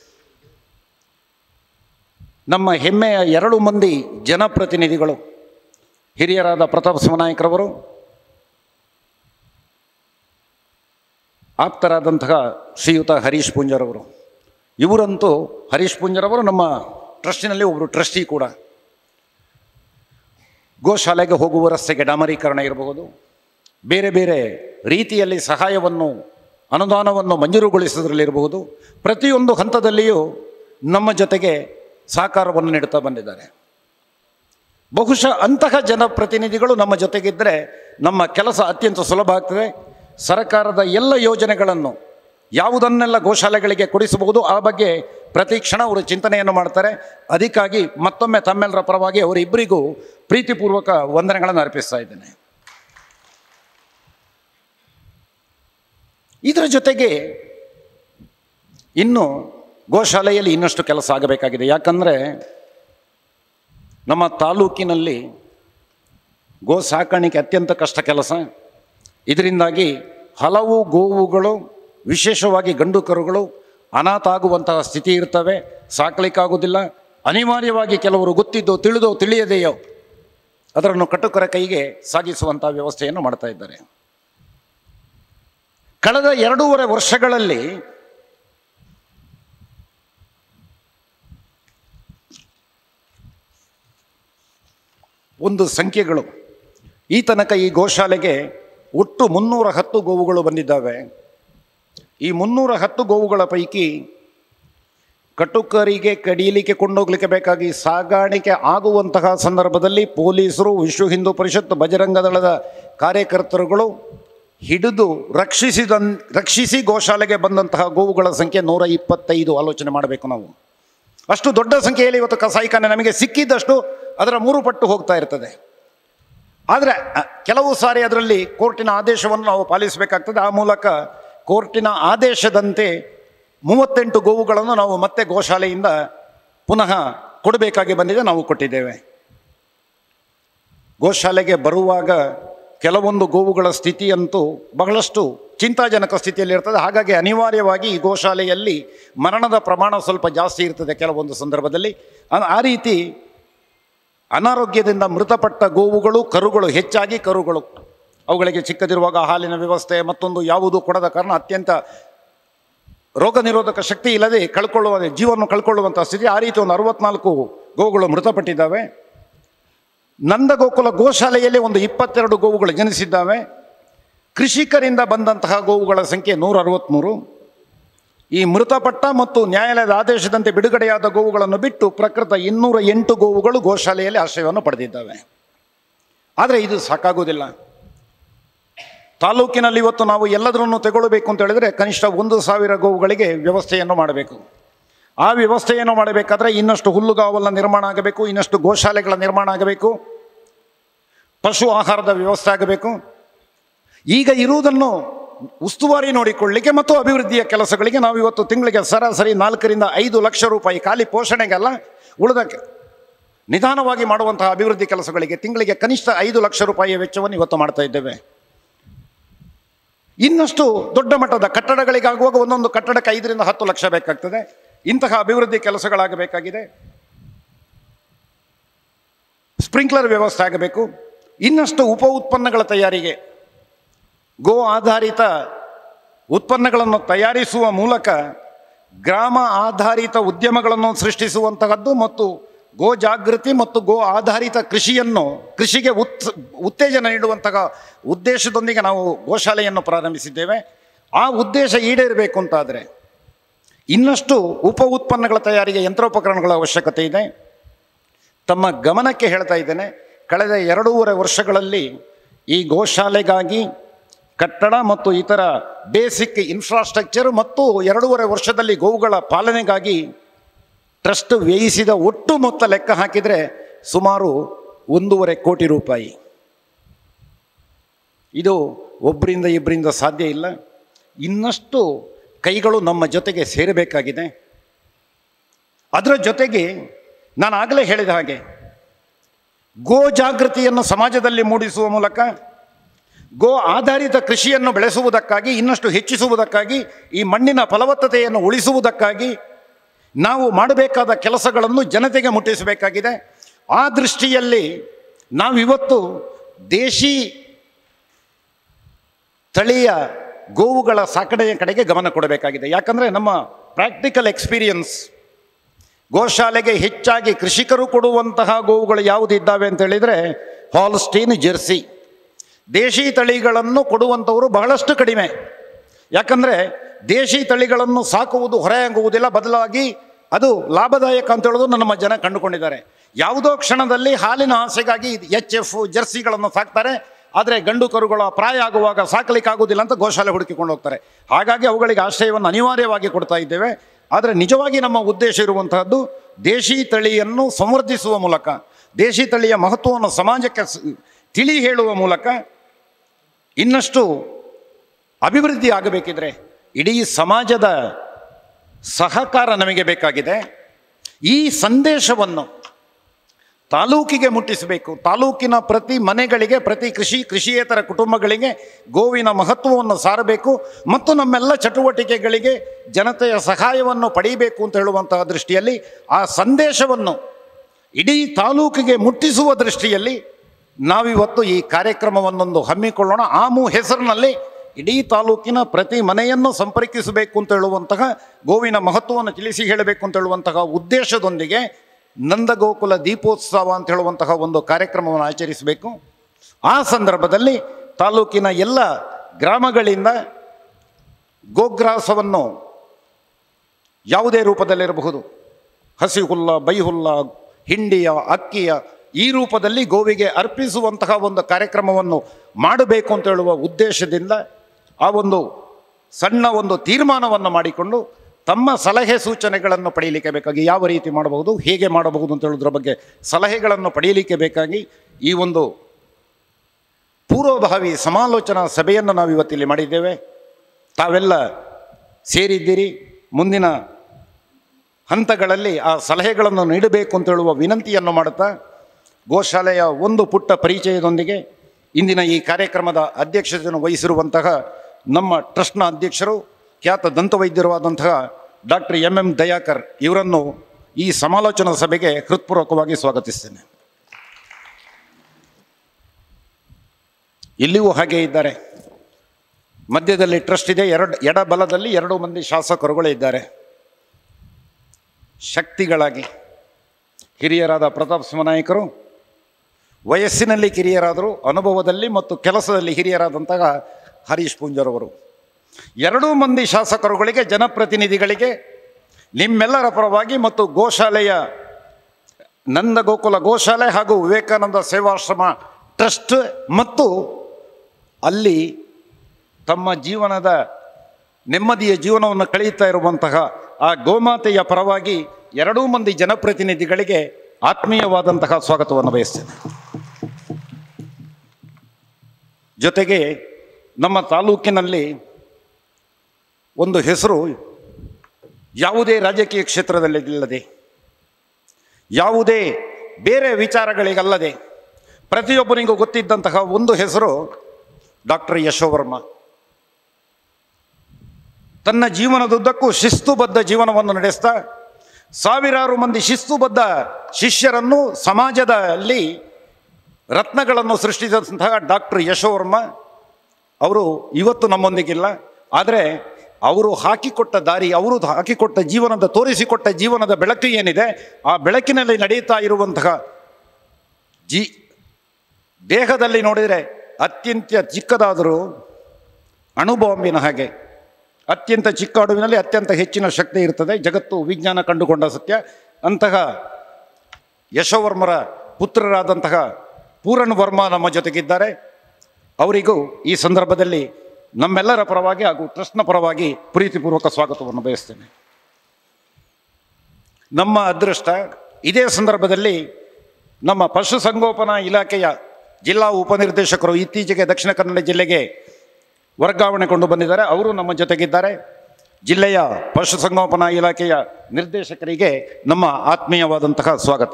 ನಮ್ಮ ಹೆಮ್ಮೆಯ 2 ಮಂದಿ ಜನಪ್ರತಿನಿಧಿಗಳು, ಹಿರಿಯರಾದ ಪ್ರತಾಪ್ ಸಿಂಹನಾಯಕರವರು, ಆಪ್ತರಾದಂತಹ ಶ್ರೀಯುತ ಹರೀಶ್ ಪೂಂಜರವರು. ಇವರಂತೂ ಹರೀಶ್ ಪೂಂಜರವರು ನಮ್ಮ ಟ್ರಸ್ಟಿನಲ್ಲಿ ಒಬ್ಬರು ಟ್ರಸ್ಟಿ ಕೂಡ. ಗೋಶಾಲೆಗೆ ಹೋಗುವ ರಸ್ತೆಗೆ ಡಾಮರೀಕರಣ ಇರಬಹುದು, ಬೇರೆ ಬೇರೆ ರೀತಿಯಲ್ಲಿ ಸಹಾಯವನ್ನು ಅನುದಾನವನ್ನು ಮಂಜೂರುಗೊಳಿಸೋದ್ರಲ್ಲಿರಬಹುದು, ಪ್ರತಿಯೊಂದು ಹಂತದಲ್ಲಿಯೂ ನಮ್ಮ ಜೊತೆಗೆ ಸಹಕಾರವನ್ನು ನೀಡುತ್ತಾ ಬಂದಿದ್ದಾರೆ. ಬಹುಶಃ ಅಂತಹ ಜನಪ್ರತಿನಿಧಿಗಳು ನಮ್ಮ ಜೊತೆಗಿದ್ದರೆ ನಮ್ಮ ಕೆಲಸ ಅತ್ಯಂತ ಸುಲಭ ಆಗ್ತದೆ. ಸರ್ಕಾರದ ಎಲ್ಲ ಯೋಜನೆಗಳನ್ನು ಯಾವುದನ್ನೆಲ್ಲ ಗೋಶಾಲೆಗಳಿಗೆ ಕೊಡಿಸಬಹುದು ಆ ಬಗ್ಗೆ ಪ್ರತಿ ಕ್ಷಣ ಅವರು ಚಿಂತನೆಯನ್ನು ಮಾಡ್ತಾರೆ. ಅದಕ್ಕಾಗಿ ಮತ್ತೊಮ್ಮೆ ತಮ್ಮೆಲ್ಲರ ಪರವಾಗಿ ಅವರಿಬ್ಬರಿಗೂ ಪ್ರೀತಿಪೂರ್ವಕ ವಂದನೆಗಳನ್ನು ಅರ್ಪಿಸ್ತಾ ಇದ್ದೇನೆ. ಇದರ ಜೊತೆಗೆ ಇನ್ನು ಗೋಶಾಲೆಯಲ್ಲಿ ಇನ್ನಷ್ಟು ಕೆಲಸ ಆಗಬೇಕಾಗಿದೆ. ಯಾಕಂದರೆ ನಮ್ಮ ತಾಲೂಕಿನಲ್ಲಿ ಗೋ ಸಾಕಾಣಿಕೆ ಅತ್ಯಂತ ಕಷ್ಟ ಕೆಲಸ. ಇದರಿಂದಾಗಿ ಹಲವು ಗೋವುಗಳು, ವಿಶೇಷವಾಗಿ ಗಂಡು ಕರುಗಳು ಅನಾಥ ಆಗುವಂತಹ ಸ್ಥಿತಿ ಇರ್ತವೆ, ಸಾಕಲಿಕ್ಕಾಗೋದಿಲ್ಲ. ಅನಿವಾರ್ಯವಾಗಿ ಕೆಲವರು ಗೊತ್ತಿದ್ದೋ ತಿಳಿದೋ ತಿಳಿಯದೆಯೋ ಅದನ್ನು ಕಟುಕರ ಕೈಗೆ ಸಾಗಿಸುವಂಥ ವ್ಯವಸ್ಥೆಯನ್ನು ಮಾಡ್ತಾ ಇದ್ದಾರೆ. ಕಳೆದ 2.5 ವರ್ಷಗಳಲ್ಲಿ ಒಂದು ಸಂಖ್ಯೆಗಳು, ಈ ತನಕ ಈ ಗೋಶಾಲೆಗೆ ಒಟ್ಟು 310 ಗೋವುಗಳು ಬಂದಿದ್ದಾವೆ. ಈ 310 ಗೋವುಗಳ ಪೈಕಿ ಕಟುಕರಿಗೆ ಕಡಿಯಲಿಕ್ಕೆ ಕೊಂಡೋಗ್ಲಿಕ್ಕೆ ಬೇಕಾಗಿ ಸಾಗಾಣಿಕೆ ಆಗುವಂತಹ ಸಂದರ್ಭದಲ್ಲಿ ಪೊಲೀಸರು, ವಿಶ್ವ ಹಿಂದೂ ಪರಿಷತ್, ಬಜರಂಗ ದಳದ ಕಾರ್ಯಕರ್ತರುಗಳು ಹಿಡಿದು ರಕ್ಷಿಸಿ ಗೋಶಾಲೆಗೆ ಬಂದಂತಹ ಗೋವುಗಳ ಸಂಖ್ಯೆ 125. ಆಲೋಚನೆ ಮಾಡಬೇಕು ನಾವು. ಅಷ್ಟು ದೊಡ್ಡ ಸಂಖ್ಯೆಯಲ್ಲಿ ಇವತ್ತು ಕಸಾಯಿಖಾನೆ ನಮಗೆ ಸಿಕ್ಕಿದ್ದಷ್ಟು ಅದರ 3 ಪಟ್ಟು ಹೋಗ್ತಾ ಇರ್ತದೆ. ಆದರೆ ಕೆಲವು ಸಾರಿ ಅದರಲ್ಲಿ ಕೋರ್ಟಿನ ಆದೇಶವನ್ನು ನಾವು ಪಾಲಿಸಬೇಕಾಗ್ತದೆ. ಆ ಮೂಲಕ ಕೋರ್ಟಿನ ಆದೇಶದಂತೆ 38 ಗೋವುಗಳನ್ನು ನಾವು ಮತ್ತೆ ಗೋಶಾಲೆಯಿಂದ ಪುನಃ ಕೊಡಬೇಕಾಗಿ ಬಂದಿದೆ. ನಾವು ಕೊಟ್ಟಿದ್ದೇವೆ. ಗೋಶಾಲೆಗೆ ಬರುವಾಗ ಕೆಲವೊಂದು ಗೋವುಗಳ ಸ್ಥಿತಿಯಂತೂ ಬಹಳಷ್ಟು ಚಿಂತಾಜನಕ ಸ್ಥಿತಿಯಲ್ಲಿರ್ತದೆ. ಹಾಗಾಗಿ ಅನಿವಾರ್ಯವಾಗಿ ಈ ಗೋಶಾಲೆಯಲ್ಲಿ ಮರಣದ ಪ್ರಮಾಣ ಸ್ವಲ್ಪ ಜಾಸ್ತಿ ಇರ್ತದೆ ಕೆಲವೊಂದು ಸಂದರ್ಭದಲ್ಲಿ. ಆ ರೀತಿ ಅನಾರೋಗ್ಯದಿಂದ ಮೃತಪಟ್ಟ ಗೋವುಗಳು, ಕರುಗಳು, ಹೆಚ್ಚಾಗಿ ಕರುಗಳು, ಅವುಗಳಿಗೆ ಚಿಕ್ಕದಿರುವಾಗ ಹಾಲಿನ ವ್ಯವಸ್ಥೆ ಮತ್ತೊಂದು ಯಾವುದೂ ಕೊಡದ ಕಾರಣ ಅತ್ಯಂತ ರೋಗ ನಿರೋಧಕ ಶಕ್ತಿ ಇಲ್ಲದೆ ಜೀವವನ್ನು ಕಳ್ಕೊಳ್ಳುವಂಥ ಸ್ಥಿತಿ. ಆ ರೀತಿ ಒಂದು 64 ಗೋವುಗಳು ಮೃತಪಟ್ಟಿದ್ದಾವೆ. ನಂದಗೋಕುಲ ಗೋಶಾಲೆಯಲ್ಲಿ ಒಂದು 22 ಗೋವುಗಳು ಜನಿಸಿದ್ದಾವೆ. ಕೃಷಿಕರಿಂದ ಬಂದಂತಹ ಗೋವುಗಳ ಸಂಖ್ಯೆ 163. ಈ ಮೃತಪಟ್ಟ ಮತ್ತು ನ್ಯಾಯಾಲಯದ ಆದೇಶದಂತೆ ಬಿಡುಗಡೆಯಾದ ಗೋವುಗಳನ್ನು ಬಿಟ್ಟು ಪ್ರಕೃತ 208 ಗೋವುಗಳು ಗೋಶಾಲೆಯಲ್ಲಿ ಆಶ್ರಯವನ್ನು ಪಡೆದಿದ್ದಾವೆ. ಆದರೆ ಇದು ಸಾಕಾಗುವುದಿಲ್ಲ. ತಾಲೂಕಿನಲ್ಲಿ ಇವತ್ತು ನಾವು ಎಲ್ಲದರನ್ನು ತಗೊಳ್ಬೇಕು ಅಂತ ಹೇಳಿದರೆ ಕನಿಷ್ಠ 1,000 ಗೋವುಗಳಿಗೆ ವ್ಯವಸ್ಥೆಯನ್ನು ಮಾಡಬೇಕು. ಆ ವ್ಯವಸ್ಥೆಯನ್ನು ಮಾಡಬೇಕಾದ್ರೆ ಇನ್ನಷ್ಟು ಹುಲ್ಲುಗಾವಲ ನಿರ್ಮಾಣ ಆಗಬೇಕು, ಇನ್ನಷ್ಟು ಗೋಶಾಲೆಗಳ ನಿರ್ಮಾಣ ಆಗಬೇಕು, ಪಶು ಆಹಾರದ ವ್ಯವಸ್ಥೆ ಆಗಬೇಕು. ಈಗ ಇರುವುದನ್ನು ಉಸ್ತುವಾರಿ ನೋಡಿಕೊಳ್ಳಲಿಕ್ಕೆ ಮತ್ತು ಅಭಿವೃದ್ಧಿಯ ಕೆಲಸಗಳಿಗೆ ನಾವು ಇವತ್ತು ತಿಂಗಳಿಗೆ ಸರಾಸರಿ 4 ರಿಂದ 5 ಲಕ್ಷ ರೂಪಾಯಿ ಖಾಲಿ ಪೋಷಣೆಗೆಲ್ಲ ಉಳಿದಕ್ಕೆ ನಿಧಾನವಾಗಿ ಮಾಡುವಂತಹ ಅಭಿವೃದ್ಧಿ ಕೆಲಸಗಳಿಗೆ ತಿಂಗಳಿಗೆ ಕನಿಷ್ಠ 5 ಲಕ್ಷ ರೂಪಾಯಿಯ ವೆಚ್ಚವನ್ನು ಇವತ್ತು ಮಾಡ್ತಾ ಇದ್ದೇವೆ. ಇನ್ನಷ್ಟು ದೊಡ್ಡ ಮಟ್ಟದ ಕಟ್ಟಡಗಳಿಗಾಗುವಾಗ ಒಂದೊಂದು ಕಟ್ಟಡಕ್ಕೆ 5 ರಿಂದ 10 ಲಕ್ಷ ಬೇಕಾಗ್ತದೆ. ಇಂತಹ ಅಭಿವೃದ್ಧಿ ಕೆಲಸಗಳಾಗಬೇಕಾಗಿದೆ. ಸ್ಪ್ರಿಂಕ್ಲರ್ ವ್ಯವಸ್ಥೆ ಆಗಬೇಕು. ಇನ್ನಷ್ಟು ಉಪ ಉತ್ಪನ್ನಗಳ ತಯಾರಿಗೆ, ಗೋ ಆಧಾರಿತ ಉತ್ಪನ್ನಗಳನ್ನು ತಯಾರಿಸುವ ಮೂಲಕ ಗ್ರಾಮ ಆಧಾರಿತ ಉದ್ಯಮಗಳನ್ನು ಸೃಷ್ಟಿಸುವಂತಹದ್ದು ಮತ್ತು ಗೋ ಜಾಗೃತಿ ಮತ್ತು ಗೋ ಆಧಾರಿತ ಕೃಷಿಗೆ ಉತ್ತೇಜನ ನೀಡುವಂತಹ ಉದ್ದೇಶದೊಂದಿಗೆ ನಾವು ಗೋಶಾಲೆಯನ್ನು ಪ್ರಾರಂಭಿಸಿದ್ದೇವೆ. ಆ ಉದ್ದೇಶ ಈಡೇರಬೇಕು ಅಂತಾದರೆ ಇನ್ನಷ್ಟು ಉಪ ಉತ್ಪನ್ನಗಳ ತಯಾರಿಗೆ ಯಂತ್ರೋಪಕರಣಗಳ ಅವಶ್ಯಕತೆ ಇದೆ. ತಮ್ಮ ಗಮನಕ್ಕೆ ಹೇಳ್ತಾ ಇದ್ದೇನೆ, ಕಳೆದ 2.5 ವರ್ಷಗಳಲ್ಲಿ ಈ ಗೋಶಾಲೆಗಾಗಿ ಕಟ್ಟಡ ಮತ್ತು ಇತರ ಬೇಸಿಕ್ ಇನ್ಫ್ರಾಸ್ಟ್ರಕ್ಚರ್ ಮತ್ತು 2.5 ವರ್ಷದಲ್ಲಿ ಗೋವುಗಳ ಪಾಲನೆಗಾಗಿ ಟ್ರಸ್ಟ್ ವ್ಯಯಿಸಿದ ಒಟ್ಟು ಮೊತ್ತ ಲೆಕ್ಕ ಹಾಕಿದರೆ ಸುಮಾರು 1.5 ಕೋಟಿ ರೂಪಾಯಿ. ಇದು ಒಬ್ಬರಿಂದ ಇಬ್ಬರಿಂದ ಸಾಧ್ಯ ಇಲ್ಲ. ಇನ್ನಷ್ಟು ಕೈಗಳು ನಮ್ಮ ಜೊತೆಗೆ ಸೇರಬೇಕಾಗಿದೆ. ಅದರ ಜೊತೆಗೆ ನಾನು ಆಗಲೇ ಹೇಳಿದ ಹಾಗೆ ಗೋ ಜಾಗೃತಿಯನ್ನು ಸಮಾಜದಲ್ಲಿ ಮೂಡಿಸುವ ಮೂಲಕ ಗೋ ಆಧಾರಿತ ಕೃಷಿಯನ್ನು ಬೆಳೆಸುವುದಕ್ಕಾಗಿ, ಇನ್ನಷ್ಟು ಹೆಚ್ಚಿಸುವುದಕ್ಕಾಗಿ, ಈ ಮಣ್ಣಿನ ಫಲವತ್ತತೆಯನ್ನು ಉಳಿಸುವುದಕ್ಕಾಗಿ ನಾವು ಮಾಡಬೇಕಾದ ಕೆಲಸಗಳನ್ನು ಜನತೆಗೆ ಮುಟ್ಟಿಸಬೇಕಾಗಿದೆ. ಆ ದೃಷ್ಟಿಯಲ್ಲಿ ನಾವಿವತ್ತು ದೇಶಿ ತಳಿಯ ಗೋವುಗಳ ಸಾಕಣೆಯ ಕಡೆಗೆ ಗಮನ ಕೊಡಬೇಕಾಗಿದೆ. ಯಾಕಂದರೆ ನಮ್ಮ ಪ್ರಾಕ್ಟಿಕಲ್ ಎಕ್ಸ್ಪೀರಿಯನ್ಸ್ ಗೋಶಾಲೆಗೆ ಹೆಚ್ಚಾಗಿ ಕೃಷಿಕರು ಕೊಡುವಂತಹ ಗೋವುಗಳು ಯಾವುದಿದ್ದಾವೆ ಅಂತ ಹೇಳಿದರೆ ಹಾಲ್ಸ್ಟೀನ್, ಜೆರ್ಸಿ, ದೇಶಿ ತಳಿಗಳನ್ನು ಕೊಡುವಂಥವರು ಬಹಳಷ್ಟು ಕಡಿಮೆ. ಯಾಕಂದರೆ ದೇಶಿ ತಳಿಗಳನ್ನು ಸಾಕುವುದು ಹೊರೆಯಾಗುವುದಿಲ್ಲ, ಬದಲಾಗಿ ಅದು ಲಾಭದಾಯಕ ಅಂತ ಹೇಳೋದು ನಮ್ಮ ಜನ ಕಂಡುಕೊಂಡಿದ್ದಾರೆ. ಯಾವುದೋ ಕ್ಷಣದಲ್ಲಿ ಹಾಲಿನ ಆಸೆಗಾಗಿ HF ಜರ್ಸಿಗಳನ್ನು ಸಾಕ್ತಾರೆ, ಆದರೆ ಗಂಡು ಕರುಗಳ ಪ್ರಾಯ ಆಗುವಾಗ ಸಾಕಲಿಕ್ಕಾಗುವುದಿಲ್ಲ ಅಂತ ಗೋಶಾಲೆ ಹುಡುಕಿಕೊಂಡು ಹೋಗ್ತಾರೆ. ಹಾಗಾಗಿ ಅವುಗಳಿಗೆ ಆಶ್ರಯವನ್ನು ಅನಿವಾರ್ಯವಾಗಿ ಕೊಡ್ತಾ ಇದ್ದೇವೆ. ಆದರೆ ನಿಜವಾಗಿ ನಮ್ಮ ಉದ್ದೇಶ ಇರುವಂತಹದ್ದು ದೇಶಿ ತಳಿಯನ್ನು ಸಂವರ್ಧಿಸುವ ಮೂಲಕ, ದೇಶಿ ತಳಿಯ ಮಹತ್ವವನ್ನು ಸಮಾಜಕ್ಕೆ ತಿಳಿ ಹೇಳುವ ಮೂಲಕ ಇನ್ನಷ್ಟು ಅಭಿವೃದ್ಧಿ ಆಗಬೇಕಿದ್ರೆ ಇಡೀ ಸಮಾಜದ ಸಹಕಾರ ನಮಗೆ ಬೇಕಾಗಿದೆ. ಈ ಸಂದೇಶವನ್ನು ತಾಲೂಕಿಗೆ ಮುಟ್ಟಿಸಬೇಕು. ತಾಲೂಕಿನ ಪ್ರತಿ ಮನೆಗಳಿಗೆ, ಪ್ರತಿ ಕೃಷಿಯೇತರ ಕುಟುಂಬಗಳಿಗೆ ಗೋವಿನ ಮಹತ್ವವನ್ನು ಸಾರಬೇಕು ಮತ್ತು ನಮ್ಮೆಲ್ಲ ಚಟುವಟಿಕೆಗಳಿಗೆ ಜನತೆಯ ಸಹಾಯವನ್ನು ಪಡೆಯಬೇಕು ಅಂತ ಹೇಳುವಂತಹ ದೃಷ್ಟಿಯಲ್ಲಿ ಆ ಸಂದೇಶವನ್ನು ಇಡೀ ತಾಲೂಕಿಗೆ ಮುಟ್ಟಿಸುವ ದೃಷ್ಟಿಯಲ್ಲಿ ನಾವಿವತ್ತು ಈ ಕಾರ್ಯಕ್ರಮವನ್ನೊಂದು ಹಮ್ಮಿಕೊಳ್ಳೋಣ. ಆಮು ಹೆಸರಿನಲ್ಲಿ ಇಡೀ ತಾಲೂಕಿನ ಪ್ರತಿ ಮನೆಯನ್ನು ಸಂಪರ್ಕಿಸಬೇಕು ಅಂತ ಹೇಳುವಂತಹ, ಗೋವಿನ ಮಹತ್ವವನ್ನು ತಿಳಿಸಿ ಹೇಳಬೇಕು ಅಂತ ಹೇಳುವಂತಹ ಉದ್ದೇಶದೊಂದಿಗೆ ನಂದಗೋಕುಲ ದೀಪೋತ್ಸವ ಅಂತ ಹೇಳುವಂತಹ ಒಂದು ಕಾರ್ಯಕ್ರಮವನ್ನು ಆಚರಿಸಬೇಕು. ಆ ಸಂದರ್ಭದಲ್ಲಿ ತಾಲೂಕಿನ ಎಲ್ಲ ಗ್ರಾಮಗಳಿಂದ ಗೋಗ್ರಾಸವನ್ನು ಯಾವುದೇ ರೂಪದಲ್ಲಿರಬಹುದು, ಹಸಿ ಹುಲ್ಲ, ಬೈ ಹುಲ್ಲ, ಹಿಂಡಿಯ, ಅಕ್ಕಿಯ, ಈ ರೂಪದಲ್ಲಿ ಗೋವಿಗೆ ಅರ್ಪಿಸುವಂತಹ ಒಂದು ಕಾರ್ಯಕ್ರಮವನ್ನು ಮಾಡಬೇಕು ಅಂತ ಹೇಳುವ ಉದ್ದೇಶದಿಂದ ಆ ಒಂದು ಸಣ್ಣ ಒಂದು ತೀರ್ಮಾನವನ್ನು ಮಾಡಿಕೊಂಡು ತಮ್ಮ ಸಲಹೆ ಸೂಚನೆಗಳನ್ನು ಪಡೆಯಲಿಕ್ಕೆ ಬೇಕಾಗಿ, ಯಾವ ರೀತಿ ಮಾಡಬಹುದು, ಹೇಗೆ ಮಾಡಬಹುದು ಅಂತ ಹೇಳೋದ್ರ ಬಗ್ಗೆ ಸಲಹೆಗಳನ್ನು ಪಡೆಯಲಿಕ್ಕೆ ಬೇಕಾಗಿ ಈ ಒಂದು ಪೂರ್ವಭಾವಿ ಸಮಾಲೋಚನಾ ಸಭೆಯನ್ನು ನಾವು ಇವತ್ತಿಲ್ಲಿ ಮಾಡಿದ್ದೇವೆ. ತಾವೆಲ್ಲ ಸೇರಿದ್ದೀರಿ. ಮುಂದಿನ ಹಂತಗಳಲ್ಲಿ ಆ ಸಲಹೆಗಳನ್ನು ನೀಡಬೇಕು ಅಂತ ಹೇಳುವ ವಿನಂತಿಯನ್ನು ಮಾಡುತ್ತಾ, ಗೋಶಾಲೆಯ ಒಂದು ಪುಟ್ಟ ಪರಿಚಯದೊಂದಿಗೆ ಇಂದಿನ ಈ ಕಾರ್ಯಕ್ರಮದ ಅಧ್ಯಕ್ಷತೆಯನ್ನು ವಹಿಸಿರುವಂತಹ ನಮ್ಮ ಟ್ರಸ್ಟ್ನ ಅಧ್ಯಕ್ಷರು ಖ್ಯಾತ ದಂತವೈದ್ಯರಾದಂತಹ ಡಾಕ್ಟರ್ ಎಂ ದಯಾಕರ್ ಇವರನ್ನು ಈ ಸಮಾಲೋಚನಾ ಸಭೆಗೆ ಹೃತ್ಪೂರ್ವಕವಾಗಿ ಸ್ವಾಗತಿಸ್ತೇನೆ. ಇಲ್ಲಿಯೂ ಹಾಗೆ ಇದ್ದಾರೆ. ಮಧ್ಯದಲ್ಲಿ ಟ್ರಸ್ಟ್ ಇದೆ, ಎಡಬಲದಲ್ಲಿ 2 ಮಂದಿ ಶಾಸಕರುಗಳೇ ಇದ್ದಾರೆ. ಶಕ್ತಿಗಳಾಗಿ ಹಿರಿಯರಾದ ಪ್ರತಾಪ್ ಸಿಂಹನಾಯಕರು, ವಯಸ್ಸಿನಲ್ಲಿ ಕಿರಿಯರಾದರು, ಅನುಭವದಲ್ಲಿ ಮತ್ತು ಕೆಲಸದಲ್ಲಿ ಹಿರಿಯರಾದಂತಹ ಹರೀಶ್ ಪೂಂಜರವರು. 2 ಮಂದಿ ಶಾಸಕರುಗಳಿಗೆ, ಜನಪ್ರತಿನಿಧಿಗಳಿಗೆ ನಿಮ್ಮೆಲ್ಲರ ಪರವಾಗಿ ಮತ್ತು ಗೋಶಾಲೆಯ ನಂದಗೋಕುಲ ಗೋಶಾಲೆ ಹಾಗೂ ವಿವೇಕಾನಂದ ಸೇವಾಶ್ರಮ ಟ್ರಸ್ಟ್ ಮತ್ತು ಅಲ್ಲಿ ತಮ್ಮ ಜೀವನದ ನೆಮ್ಮದಿಯ ಜೀವನವನ್ನು ಕಳೆಯುತ್ತಾ ಇರುವಂತಹ ಆ ಗೋಮಾತೆಯ ಪರವಾಗಿ 2 ಮಂದಿ ಜನಪ್ರತಿನಿಧಿಗಳಿಗೆ ಆತ್ಮೀಯವಾದಂತಹ ಸ್ವಾಗತವನ್ನು ಬಯಸ್ತೇನೆ. ಜೊತೆಗೆ ನಮ್ಮ ತಾಲೂಕಿನಲ್ಲಿ ಒಂದು ಹೆಸರು ಯಾವುದೇ ರಾಜಕೀಯ ಕ್ಷೇತ್ರದಲ್ಲಿಲ್ಲದೆ, ಯಾವುದೇ ಬೇರೆ ವಿಚಾರಗಳಿಗಲ್ಲದೆ ಪ್ರತಿಯೊಬ್ಬನಿಗೂ ಗೊತ್ತಿದ್ದಂತಹ ಒಂದು ಹೆಸರು ಡಾಕ್ಟರ್ ಯಶೋವರ್ಮ. ತನ್ನ ಜೀವನದುದ್ದಕ್ಕೂ ಶಿಸ್ತುಬದ್ಧ ಜೀವನವನ್ನು ನಡೆಸ್ತಾ ಸಾವಿರಾರು ಮಂದಿ ಶಿಸ್ತುಬದ್ಧ ಶಿಷ್ಯರನ್ನು ಸಮಾಜದಲ್ಲಿ ರತ್ನಗಳನ್ನು ಸೃಷ್ಟಿಸಿದಂತಹ ಡಾಕ್ಟರ್ ಯಶೋವರ್ಮ ಅವರು ಇವತ್ತು ನಮ್ಮೊಂದಿಗಿಲ್ಲ. ಆದರೆ ಅವರು ಹಾಕಿಕೊಟ್ಟ ದಾರಿ, ಅವರು ಹಾಕಿಕೊಟ್ಟ ಜೀವನದ, ತೋರಿಸಿಕೊಟ್ಟ ಜೀವನದ ಬೆಳಕು ಏನಿದೆ, ಆ ಬೆಳಕಿನಲ್ಲಿ ನಡೆಯುತ್ತಾ ಇರುವಂತಹ ದೇಹದಲ್ಲಿ ನೋಡಿದರೆ ಅತ್ಯಂತ ಚಿಕ್ಕದಾದರೂ ಅಣುಬಾಂಬಿನ ಹಾಗೆ ಅತ್ಯಂತ ಚಿಕ್ಕ ಅಣುವಿನಲ್ಲಿ ಅತ್ಯಂತ ಹೆಚ್ಚಿನ ಶಕ್ತಿ ಇರ್ತದೆ. ಜಗತ್ತು ವಿಜ್ಞಾನ ಕಂಡುಕೊಂಡ ಸತ್ಯ. ಅಂತಹ ಯಶೋವರ್ಮರ ಪುತ್ರರಾದಂತಹ ಪೂರನ್ ವರ್ಮ ನಮ್ಮ ಜೊತೆಗಿದ್ದಾರೆ. ಅವರಿಗೂ ಈ ಸಂದರ್ಭದಲ್ಲಿ ನಮ್ಮೆಲ್ಲರ ಪರವಾಗಿ ಹಾಗೂ ಟ್ರಸ್ಟ್ನ ಪರವಾಗಿ ಪ್ರೀತಿಪೂರ್ವಕ ಸ್ವಾಗತವನ್ನು ಬಯಸ್ತೇನೆ. ನಮ್ಮ ಅದೃಷ್ಟ ಇದೇ ಸಂದರ್ಭದಲ್ಲಿ ನಮ್ಮ ಪಶುಸಂಗೋಪನಾ ಇಲಾಖೆಯ ಜಿಲ್ಲಾ ಉಪನಿರ್ದೇಶಕರು ಇತ್ತೀಚೆಗೆ ದಕ್ಷಿಣ ಕನ್ನಡ ಜಿಲ್ಲೆಗೆ ವರ್ಗಾವಣೆಗೊಂಡು ಬಂದಿದ್ದಾರೆ. ಅವರು ನಮ್ಮ ಜೊತೆಗಿದ್ದಾರೆ. ಜಿಲ್ಲೆಯ ಪಶುಸಂಗೋಪನಾ ಇಲಾಖೆಯ ನಿರ್ದೇಶಕರಿಗೆ ನಮ್ಮ ಆತ್ಮೀಯವಾದಂತಹ ಸ್ವಾಗತ.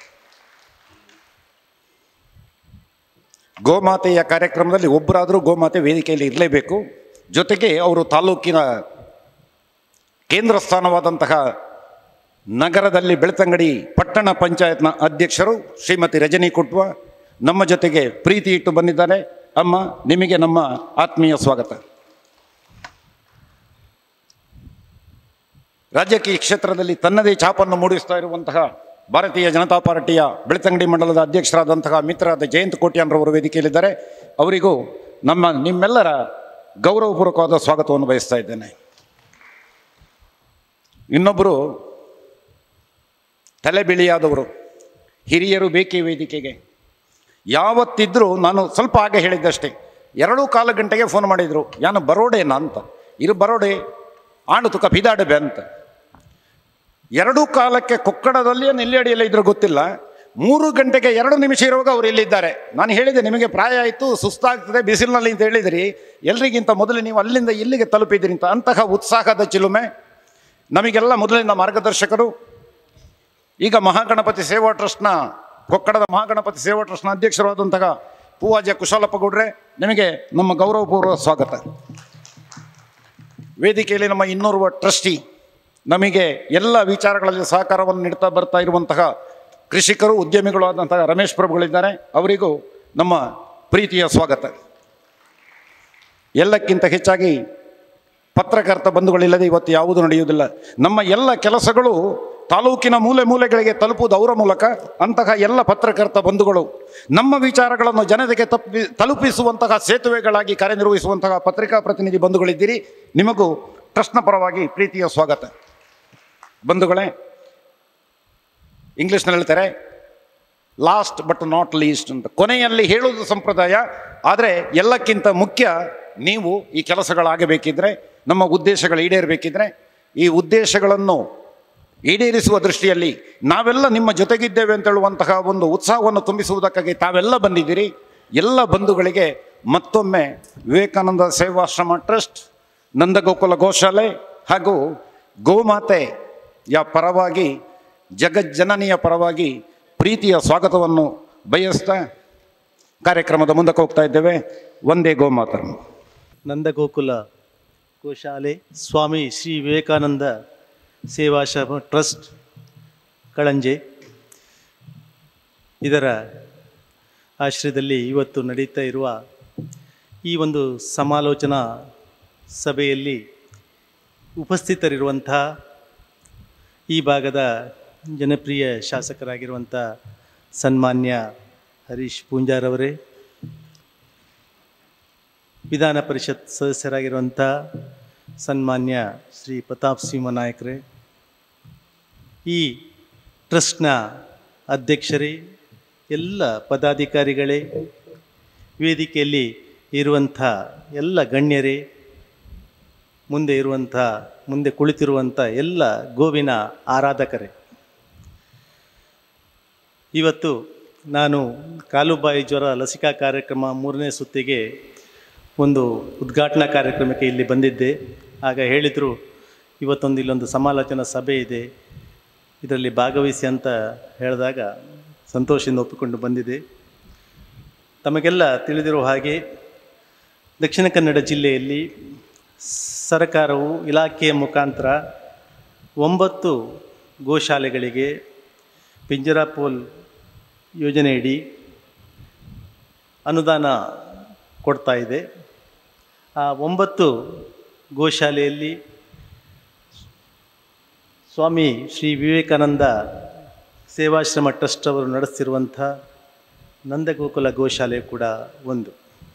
ಗೋಮಾತೆಯ ಕಾರ್ಯಕ್ರಮದಲ್ಲಿ ಒಬ್ಬರಾದರೂ ಗೋಮಾತೆ ವೇದಿಕೆಯಲ್ಲಿ ಇರಲೇಬೇಕು. ಜೊತೆಗೆ ಅವರು ತಾಲೂಕಿನ ಕೇಂದ್ರ ಸ್ಥಾನವಾದಂತಹ ನಗರದಲ್ಲಿ ಬೆಳ್ತಂಗಡಿ ಪಟ್ಟಣ ಪಂಚಾಯತ್ನ ಅಧ್ಯಕ್ಷರು ಶ್ರೀಮತಿ ರಜನಿ ಕುಟ್ವ ನಮ್ಮ ಜೊತೆಗೆ ಪ್ರೀತಿ ಇಟ್ಟು ಬಂದಿದ್ದಾರೆ. ಅಮ್ಮ, ನಿಮಗೆ ನಮ್ಮ ಆತ್ಮೀಯ ಸ್ವಾಗತ. ರಾಜಕೀಯ ಕ್ಷೇತ್ರದಲ್ಲಿ ತನ್ನದೇ ಛಾಪನ್ನು ಮೂಡಿಸ್ತಾ ಇರುವಂತಹ ಭಾರತೀಯ ಜನತಾ ಪಾರ್ಟಿಯ ಬೆಳ್ತಂಗಡಿ ಮಂಡಲದ ಅಧ್ಯಕ್ಷರಾದಂತಹ ಮಿತ್ರರಾದ ಜಯಂತ್ ಕೋಟ್ಯಾನ್ರವರು ವೇದಿಕೆಯಲ್ಲಿದ್ದಾರೆ. ಅವರಿಗೂ ನಿಮ್ಮೆಲ್ಲರ ಗೌರವಪೂರ್ವಕವಾದ ಸ್ವಾಗತವನ್ನು ಬಯಸ್ತಾ ಇದ್ದೇನೆ. ಇನ್ನೊಬ್ಬರು ತಲೆಬಿಳಿಯಾದವರು, ಹಿರಿಯರು ಬೇಕೇ ವೇದಿಕೆಗೆ. ಯಾವತ್ತಿದ್ರೂ ನಾನು ಸ್ವಲ್ಪ ಹಾಗೆ ಹೇಳಿದ್ದಷ್ಟೇ. 2 ಗಂಟೆಗೆ ಫೋನ್ ಮಾಡಿದರು, ಯಾನು ಬರೋಡೇನಾ ಅಂತ. ಇರು ಬರೋಡೆ ಆಣು ತುಕ ಪಿದಾಡಬೆ ಅಂತ. 2 ಕೊಕ್ಕಡದಲ್ಲಿ ನೆಲ್ಲಿಯಡಿಯಲ್ಲ ಇದ್ರು ಗೊತ್ತಿಲ್ಲ. 3 ಗಂಟೆಗೆ 2 ನಿಮಿಷ ಇರುವಾಗ ಅವರು ಇಲ್ಲಿದ್ದಾರೆ. ನಾನು ಹೇಳಿದೆ, ನಿಮಗೆ ಪ್ರಾಯ ಆಯಿತು, ಸುಸ್ತಾಗ್ತದೆ ಬಿಸಿಲಿನಲ್ಲಿ ಅಂತ ಹೇಳಿದಿರಿ, ಎಲ್ರಿಗಿಂತ ಮೊದಲು ನೀವು ಅಲ್ಲಿಂದ ಇಲ್ಲಿಗೆ ತಲುಪಿದಿರಿ ಅಂತ. ಅಂತಹ ಉತ್ಸಾಹದ ಚಿಲುಮೆ ನಮಗೆಲ್ಲ ಮೊದಲಿನ ಮಾರ್ಗದರ್ಶಕರು. ಈಗ ಮಹಾಗಣಪತಿ ಸೇವಾ ಟ್ರಸ್ಟ್ನ, ಕೊಕ್ಕಡದ ಮಹಾಗಣಪತಿ ಸೇವಾ ಟ್ರಸ್ಟ್ನ ಅಧ್ಯಕ್ಷರಾದಂತಹ ಪೂವಾಜ ಕುಶಾಲಪ್ಪ ಗೌಡ್ರೆ, ನಿಮಗೆ ನಮ್ಮ ಗೌರವಪೂರ್ವ ಸ್ವಾಗತ. ವೇದಿಕೆಯಲ್ಲಿ ನಮ್ಮ 200 ಟ್ರಸ್ಟಿ, ನಮಗೆ ಎಲ್ಲ ವಿಚಾರಗಳಲ್ಲಿ ಸಹಕಾರವನ್ನು ನೀಡ್ತಾ ಬರ್ತಾ ಇರುವಂತಹ ಕೃಷಿಕರು, ಉದ್ಯಮಿಗಳು ಆದಂತಹ ರಮೇಶ್ ಪ್ರಭುಗಳಿದ್ದಾರೆ. ಅವರಿಗೂ ನಮ್ಮ ಪ್ರೀತಿಯ ಸ್ವಾಗತ. ಎಲ್ಲಕ್ಕಿಂತ ಹೆಚ್ಚಾಗಿ ಪತ್ರಕರ್ತ ಬಂಧುಗಳಿಲ್ಲದೆ ಇವತ್ತು ಯಾವುದೂ ನಡೆಯುವುದಿಲ್ಲ. ನಮ್ಮ ಎಲ್ಲ ಕೆಲಸಗಳು ತಾಲೂಕಿನ ಮೂಲೆ ಮೂಲೆಗಳಿಗೆ ತಲುಪುವುದು ಅವರ ಮೂಲಕ. ಅಂತಹ ಎಲ್ಲ ಪತ್ರಕರ್ತ ಬಂಧುಗಳು ನಮ್ಮ ವಿಚಾರಗಳನ್ನು ಜನತೆಗೆ ತಲುಪಿಸುವಂತಹ ಸೇತುವೆಗಳಾಗಿ ಕಾರ್ಯನಿರ್ವಹಿಸುವಂತಹ ಪತ್ರಿಕಾ ಪ್ರತಿನಿಧಿ ಬಂಧುಗಳಿದ್ದೀರಿ. ನಿಮಗೂ ಟ್ರಸ್ಟ್ನ ಪರವಾಗಿ ಪ್ರೀತಿಯ ಸ್ವಾಗತ. ಬಂಧುಗಳೇ, ಇಂಗ್ಲೀಷ್ನಲ್ಲಿ ಹೇಳ್ತಾರೆ ಲಾಸ್ಟ್ ಬಟ್ ನಾಟ್ ಲೀಸ್ಟ್ ಅಂತ. ಕೊನೆಯಲ್ಲಿ ಹೇಳುವುದು ಸಂಪ್ರದಾಯ, ಆದರೆ ಎಲ್ಲಕ್ಕಿಂತ ಮುಖ್ಯ ನೀವು ಈ ಕೆಲಸಗಳಾಗಬೇಕಿದ್ರೆ, ನಮ್ಮ ಉದ್ದೇಶಗಳು ಈಡೇರಬೇಕಿದ್ರೆ, ಈ ಉದ್ದೇಶಗಳನ್ನು ಈಡೇರಿಸುವ ದೃಷ್ಟಿಯಲ್ಲಿ ನಾವೆಲ್ಲ ನಿಮ್ಮ ಜೊತೆಗಿದ್ದೇವೆ ಅಂತ ಹೇಳುವಂತಹ ಒಂದು ಉತ್ಸಾಹವನ್ನು ತುಂಬಿಸುವುದಕ್ಕಾಗಿ ತಾವೆಲ್ಲ ಬಂದಿದ್ದೀರಿ. ಎಲ್ಲ ಬಂಧುಗಳಿಗೆ ಮತ್ತೊಮ್ಮೆ ವಿವೇಕಾನಂದ ಸೇವಾಶ್ರಮ ಟ್ರಸ್ಟ್, ನಂದಗೋಕುಲ ಗೋಶಾಲೆ ಹಾಗೂ ಗೋಮಾತೆಯ ಪರವಾಗಿ, ಜಗಜ್ಜನನಿಯ ಪರವಾಗಿ ಪ್ರೀತಿಯ ಸ್ವಾಗತವನ್ನು ಬಯಸ್ತಾ, ಕಾರ್ಯಕ್ರಮದ ಮುಂದಕ್ಕೆ ಹೋಗ್ತಾ ಇದ್ದೇವೆ. ವಂದೇ ಗೋಮಾತರಂ. ನಂದಗೋಕುಲ ಗೋಶಾಲೆ ಸ್ವಾಮಿ ಶ್ರೀ ವಿವೇಕಾನಂದ ಸೇವಾಶ್ರಮ ಟ್ರಸ್ಟ್ ಕಳಂಜೆ ಇದರ ಆಶ್ರಯದಲ್ಲಿ ಇವತ್ತು ನಡೀತಾ ಇರುವ ಈ ಒಂದು ಸಮಾಲೋಚನಾ ಸಭೆಯಲ್ಲಿ ಉಪಸ್ಥಿತರಿರುವಂಥ ಈ ಭಾಗದ ಜನಪ್ರಿಯ ಶಾಸಕರಾಗಿರುವಂಥ ಸನ್ಮಾನ್ಯ ಹರೀಶ್ ಪೂಂಜಾರವರೇ, ವಿಧಾನ ಪರಿಷತ್ ಸದಸ್ಯರಾಗಿರುವಂಥ ಸನ್ಮಾನ್ಯ ಶ್ರೀ ಪ್ರತಾಪ್ ಸಿಂಹ ನಾಯಕ್ರೇ, ಈ ಟ್ರಸ್ಟ್ನ ಅಧ್ಯಕ್ಷರೇ, ಎಲ್ಲ ಪದಾಧಿಕಾರಿಗಳೇ, ವೇದಿಕೆಯಲ್ಲಿ ಇರುವಂಥ ಎಲ್ಲ ಗಣ್ಯರೇ, ಮುಂದೆ ಕುಳಿತಿರುವಂಥ ಎಲ್ಲ ಗೋವಿನ ಆರಾಧಕರೇ, ಇವತ್ತು ನಾನು ಕಾಲುಬಾಯಿ ಜ್ವರ ಲಸಿಕಾ ಕಾರ್ಯಕ್ರಮ 3ನೇ ಸುತ್ತಿಗೆ ಒಂದು ಉದ್ಘಾಟನಾ ಕಾರ್ಯಕ್ರಮಕ್ಕೆ ಇಲ್ಲಿ ಬಂದಿದ್ದೆ. ಆಗ ಹೇಳಿದರು, ಇವತ್ತೊಂದು ಇಲ್ಲೊಂದು ಸಮಾಲೋಚನಾ ಸಭೆ ಇದೆ, ಇದರಲ್ಲಿ ಭಾಗವಹಿಸಿ ಅಂತ ಹೇಳಿದಾಗ ಸಂತೋಷದಿಂದ ಒಪ್ಪಿಕೊಂಡು ಬಂದಿದೆ. ತಮಗೆಲ್ಲ ತಿಳಿದಿರುವ ಹಾಗೆ ದಕ್ಷಿಣ ಕನ್ನಡ ಜಿಲ್ಲೆಯಲ್ಲಿ ಸರ್ಕಾರವು ಇಲಾಖೆಯ ಮುಖಾಂತರ 9 ಗೋಶಾಲೆಗಳಿಗೆ ಪಿಂಜರಾಪೋಲ್ ಯೋಜನೆಯಡಿ ಅನುದಾನ ಕೊಡ್ತಾ ಇದೆ. ಆ 9 ಗೋಶಾಲೆಯಲ್ಲಿ ಸ್ವಾಮಿ ಶ್ರೀ ವಿವೇಕಾನಂದ ಸೇವಾಶ್ರಮ ಟ್ರಸ್ಟ್ ಅವರು ನಡೆಸ್ತಿರುವಂಥ ನಂದಗೋಕುಲ ಗೋಶಾಲೆ ಕೂಡ ಒಂದು.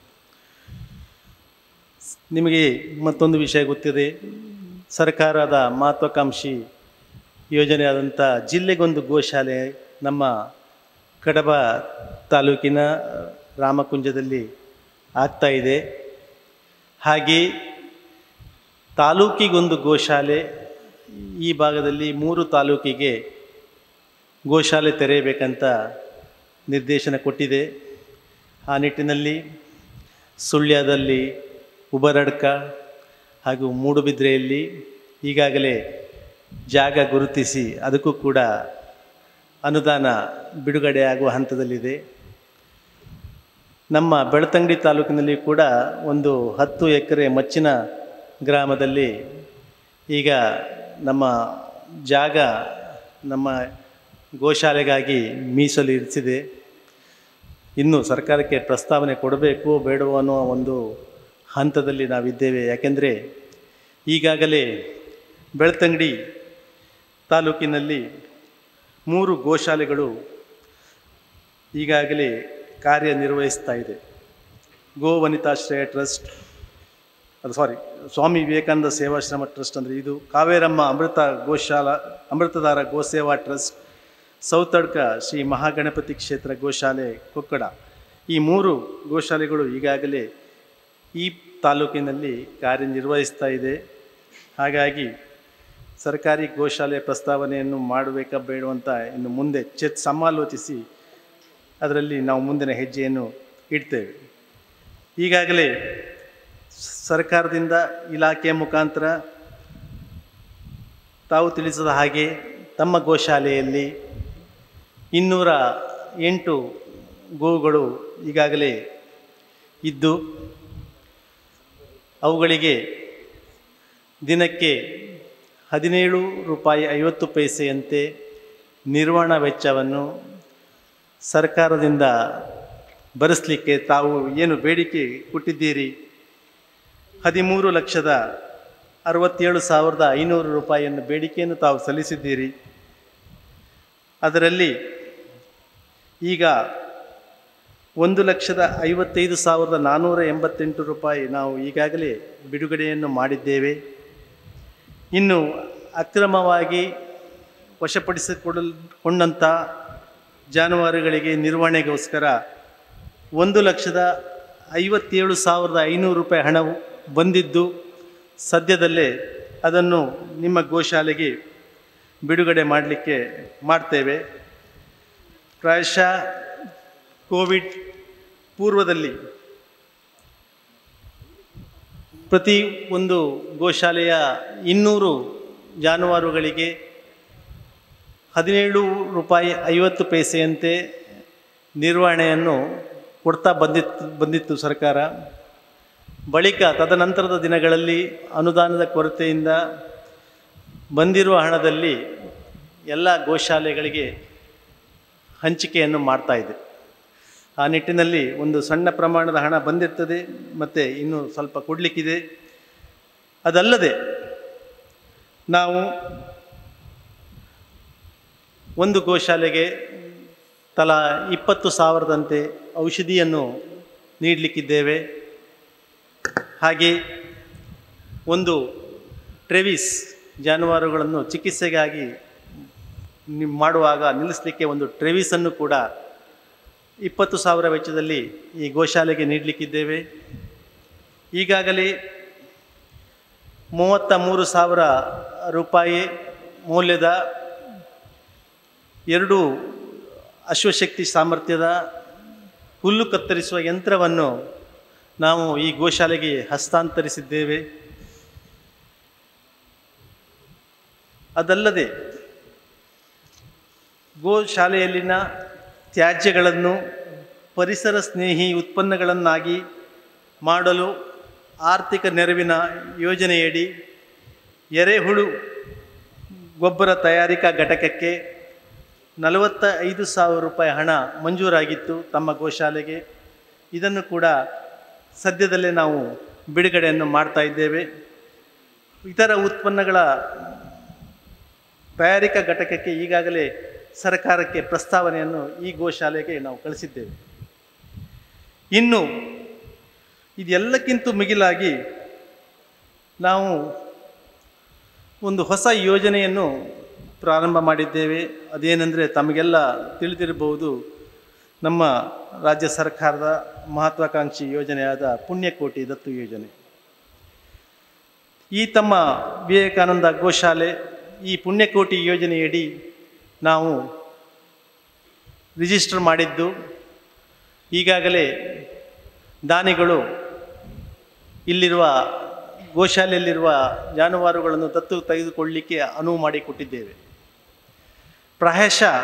ನಿಮಗೆ ಮತ್ತೊಂದು ವಿಷಯ ಗೊತ್ತಿದೆ, ಸರ್ಕಾರದ ಮಹತ್ವಾಕಾಂಕ್ಷಿ ಯೋಜನೆಯಾದಂಥ ಜಿಲ್ಲೆಗೊಂದು ಗೋಶಾಲೆ ನಮ್ಮ ಕಡಬ ತಾಲೂಕಿನ ರಾಮಕುಂಜದಲ್ಲಿ ಆಗ್ತಾ ಇದೆ. ಹಾಗೆ ತಾಲೂಕಿಗೊಂದು ಗೋಶಾಲೆ ಈ ಭಾಗದಲ್ಲಿ 3 ತಾಲೂಕಿಗೆ ಗೋಶಾಲೆ ತೆರೆಯಬೇಕಂತ ನಿರ್ದೇಶನ ಕೊಟ್ಟಿದೆ. ಆ ನಿಟ್ಟಿನಲ್ಲಿ ಸುಳ್ಯದಲ್ಲಿ, ಉಬರಡ್ಕ ಹಾಗೂ ಮೂಡುಬಿದ್ರೆಯಲ್ಲಿ ಈಗಾಗಲೇ ಜಾಗ ಗುರುತಿಸಿ ಅದಕ್ಕೂ ಕೂಡ ಅನುದಾನ ಬಿಡುಗಡೆ ಆಗುವ ಹಂತದಲ್ಲಿದೆ. ನಮ್ಮ ಬೆಳ್ತಂಗಡಿ ತಾಲೂಕಿನಲ್ಲಿ ಕೂಡ ಒಂದು 10 ಎಕರೆ ಮಚ್ಚಿನ ಗ್ರಾಮದಲ್ಲಿ ಈಗ ನಮ್ಮ ಜಾಗ ನಮ್ಮ ಗೋಶಾಲೆಗಾಗಿ ಮೀಸಲು ಇರಿಸಿದೆ. ಇನ್ನು ಸರ್ಕಾರಕ್ಕೆ ಪ್ರಸ್ತಾವನೆ ಕೊಡಬೇಕು ಬೇಡವೋ ಅನ್ನೋ ಒಂದು ಹಂತದಲ್ಲಿ ನಾವಿದ್ದೇವೆ. ಯಾಕೆಂದರೆ ಈಗಾಗಲೇ ಬೆಳ್ತಂಗಡಿ ತಾಲೂಕಿನಲ್ಲಿ 3 ಗೋಶಾಲೆಗಳು ಈಗಾಗಲೇ ಕಾರ್ಯನಿರ್ವಹಿಸ್ತಾ ಇದೆ. ಗೋವನಿತಾಶ್ರಯ ಟ್ರಸ್ಟ್, ಸ್ವಾಮಿ ವಿವೇಕಾನಂದ ಸೇವಾಶ್ರಮ ಟ್ರಸ್ಟ್ ಅಂದರೆ ಇದು, ಕಾವೇರಮ್ಮ ಅಮೃತಧಾರ ಗೋಸೇವಾ ಟ್ರಸ್ಟ್, ಸೌತಡ್ಕ ಶ್ರೀ ಮಹಾಗಣಪತಿ ಕ್ಷೇತ್ರ ಗೋಶಾಲೆ ಕೊಕ್ಕಡ, ಈ 3 ಗೋಶಾಲೆಗಳು ಈಗಾಗಲೇ ಈ ತಾಲೂಕಿನಲ್ಲಿ ಕಾರ್ಯನಿರ್ವಹಿಸ್ತಾ ಇದೆ. ಹಾಗಾಗಿ ಸರ್ಕಾರಿ ಗೋಶಾಲೆ ಪ್ರಸ್ತಾವನೆಯನ್ನು ಮಾಡಬೇಕಾ ಬೇಡವಂತ ಇನ್ನು ಮುಂದೆ ಸಮಾಲೋಚಿಸಿ ಅದರಲ್ಲಿ ನಾವು ಮುಂದಿನ ಹೆಜ್ಜೆಯನ್ನು ಇಡ್ತೇವೆ. ಈಗಾಗಲೇ ಸರ್ಕಾರದಿಂದ ಇಲಾಖೆಯ ಮುಖಾಂತರ ತಾವು ತಿಳಿಸಿದ ಹಾಗೆ ತಮ್ಮ ಗೋಶಾಲೆಯಲ್ಲಿ 208 ಗೋವುಗಳು ಈಗಾಗಲೇ ಇದ್ದು ಅವುಗಳಿಗೆ ದಿನಕ್ಕೆ 17 ರೂಪಾಯಿ 50 ಪೈಸೆಯಂತೆ ನಿರ್ವಹಣಾ ವೆಚ್ಚವನ್ನು ಸರ್ಕಾರದಿಂದ ಭರಿಸಲಿಕ್ಕೆ ತಾವು ಏನು ಬೇಡಿಕೆ ಕೊಟ್ಟಿದ್ದೀರಿ 13,67,500 ರೂಪಾಯಿಯನ್ನು ಬೇಡಿಕೆಯನ್ನು ತಾವು ಸಲ್ಲಿಸಿದ್ದೀರಿ. ಅದರಲ್ಲಿ ಈಗ 1,55,488 ರೂಪಾಯಿ ನಾವು ಈಗಾಗಲೇ ಬಿಡುಗಡೆಯನ್ನು ಮಾಡಿದ್ದೇವೆ. ಇನ್ನು ಅಕ್ರಮವಾಗಿ ವಶಪಡಿಸಿಕೊಂಡಂಥ ಜಾನುವಾರುಗಳಿಗೆ ನಿರ್ವಹಣೆಗೋಸ್ಕರ 1,57,500 ರೂಪಾಯಿ ಹಣವು ಬಂದಿದ್ದು ಸದ್ಯದಲ್ಲೇ ಅದನ್ನು ನಿಮ್ಮ ಗೋಶಾಲೆಗೆ ಬಿಡುಗಡೆ ಮಾಡ್ತೇವೆ. ಪ್ರಾಯಶಃ ಕೋವಿಡ್ ಪೂರ್ವದಲ್ಲಿ ಪ್ರತಿ ಒಂದು ಗೋಶಾಲೆಯ 200 ಜಾನುವಾರುಗಳಿಗೆ 17 ರೂಪಾಯಿ 50 ಪೈಸೆಯಂತೆ ನಿರ್ವಹಣೆಯನ್ನು ಕೊಡ್ತಾ ಬಂದಿತ್ತು ಸರ್ಕಾರ. ಬಳಿಕ ತದನಂತರದ ದಿನಗಳಲ್ಲಿ ಅನುದಾನದ ಕೊರತೆಯಿಂದ ಬಂದಿರುವ ಹಣದಲ್ಲಿ ಎಲ್ಲ ಗೋಶಾಲೆಗಳಿಗೆ ಹಂಚಿಕೆಯನ್ನು ಮಾಡ್ತಾಯಿದೆ. ಆ ನಿಟ್ಟಿನಲ್ಲಿ ಒಂದು ಸಣ್ಣ ಪ್ರಮಾಣದ ಹಣ ಬಂದಿರ್ತದೆ, ಮತ್ತು ಇನ್ನೂ ಸ್ವಲ್ಪ ಕೊಡಲಿಕ್ಕಿದೆ. ಅದಲ್ಲದೆ ನಾವು ಒಂದು ಗೋಶಾಲೆಗೆ ತಲಾ 20,000ದಂತೆ ಔಷಧಿಯನ್ನು ನೀಡಲಿಕ್ಕಿದ್ದೇವೆ. ಹಾಗೆ ಒಂದು ಟ್ರೆವಿಸ್ ಜಾನುವಾರುಗಳನ್ನು ಚಿಕಿತ್ಸೆಗಾಗಿ ಮಾಡುವಾಗ ನಿಲ್ಲಿಸಲಿಕ್ಕೆ ಒಂದು ಟ್ರೆವಿಸನ್ನು ಕೂಡ 20,000 ವೆಚ್ಚದಲ್ಲಿ ಈ ಗೋಶಾಲೆಗೆ ನೀಡಲಿಕ್ಕಿದ್ದೇವೆ. ಈಗಾಗಲೇ 33,000 ರೂಪಾಯಿ ಮೌಲ್ಯದ 2 ಅಶ್ವಶಕ್ತಿ ಸಾಮರ್ಥ್ಯದ ಹುಲ್ಲು ಕತ್ತರಿಸುವ ಯಂತ್ರವನ್ನು ನಾವು ಈ ಗೋಶಾಲೆಗೆ ಹಸ್ತಾಂತರಿಸಿದ್ದೇವೆ. ಅದಲ್ಲದೆ ಗೋಶಾಲೆಯಲ್ಲಿನ ತ್ಯಾಜ್ಯಗಳನ್ನು ಪರಿಸರ ಸ್ನೇಹಿ ಉತ್ಪನ್ನಗಳನ್ನಾಗಿ ಮಾಡಲು ಆರ್ಥಿಕ ನೆರವಿನ ಯೋಜನೆಯಡಿ ಎರೆಹುಳು ಗೊಬ್ಬರ ತಯಾರಿಕಾ ಘಟಕಕ್ಕೆ 45,000 ರೂಪಾಯಿ ಹಣ ಮಂಜೂರಾಗಿತ್ತು ತಮ್ಮ ಗೋಶಾಲೆಗೆ. ಇದನ್ನು ಕೂಡ ಸದ್ಯದಲ್ಲೇ ನಾವು ಬಿಡುಗಡೆಯನ್ನು ಮಾಡ್ತಾ ಇದ್ದೇವೆ. ಇತರ ಉತ್ಪನ್ನಗಳ ತಯಾರಿಕಾ ಘಟಕಕ್ಕೆ ಈಗಾಗಲೇ ಸರ್ಕಾರಕ್ಕೆ ಪ್ರಸ್ತಾವನೆಯನ್ನು ಈ ಗೋಶಾಲೆಗೆ ನಾವು ಕಳಿಸಿದ್ದೇವೆ. ಇನ್ನು ಇದೆಲ್ಲಕ್ಕಿಂತ ಮಿಗಿಲಾಗಿ ನಾವು ಒಂದು ಹೊಸ ಯೋಜನೆಯನ್ನು ಪ್ರಾರಂಭ ಮಾಡಿದ್ದೇವೆ. ಅದೇನೆಂದರೆ ತಮಗೆಲ್ಲ ತಿಳಿದಿರಬಹುದು, ನಮ್ಮ ರಾಜ್ಯ ಸರ್ಕಾರದ ಮಹತ್ವಾಕಾಂಕ್ಷಿ ಯೋಜನೆಯಾದ ಪುಣ್ಯಕೋಟಿ ದತ್ತು ಯೋಜನೆ. ಈ ತಮ್ಮ ವಿವೇಕಾನಂದ ಗೋಶಾಲೆ ಈ ಪುಣ್ಯಕೋಟಿ ಯೋಜನೆಯಡಿ ನಾವು ರಿಜಿಸ್ಟರ್ ಮಾಡಿದ್ದು. ಈಗಾಗಲೇ ದಾನಿಗಳು ಇಲ್ಲಿರುವ ಗೋಶಾಲೆಯಲ್ಲಿರುವ ಜಾನುವಾರುಗಳನ್ನು ದತ್ತು ತೆಗೆದುಕೊಳ್ಳಲಿಕ್ಕೆ ಅನುವು ಮಾಡಿಕೊಟ್ಟಿದ್ದೇವೆ. ಪ್ರಾಯಶಃ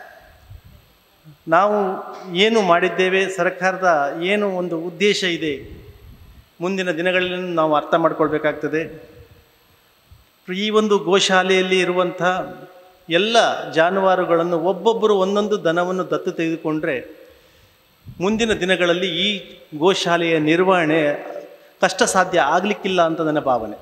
ನಾವು ಏನು ಮಾಡಿದ್ದೇವೆ, ಸರ್ಕಾರದ ಏನು ಒಂದು ಉದ್ದೇಶ ಇದೆ, ಮುಂದಿನ ದಿನಗಳಲ್ಲಿ ನಾವು ಅರ್ಥ ಮಾಡಿಕೊಳ್ಬೇಕಾಗ್ತದೆ. ಈ ಒಂದು ಗೋಶಾಲೆಯಲ್ಲಿ ಇರುವಂಥ ಎಲ್ಲ ಜಾನುವಾರುಗಳನ್ನು ಒಬ್ಬೊಬ್ಬರು ಒಂದೊಂದು ದನವನ್ನು ದತ್ತು ತೆಗೆದುಕೊಂಡ್ರೆ ಮುಂದಿನ ದಿನಗಳಲ್ಲಿ ಈ ಗೋಶಾಲೆಯ ನಿರ್ವಹಣೆ ಕಷ್ಟ ಸಾಧ್ಯ ಆಗಲಿಕ್ಕಿಲ್ಲ ಅಂತ ನನ್ನ ಭಾವನೆ.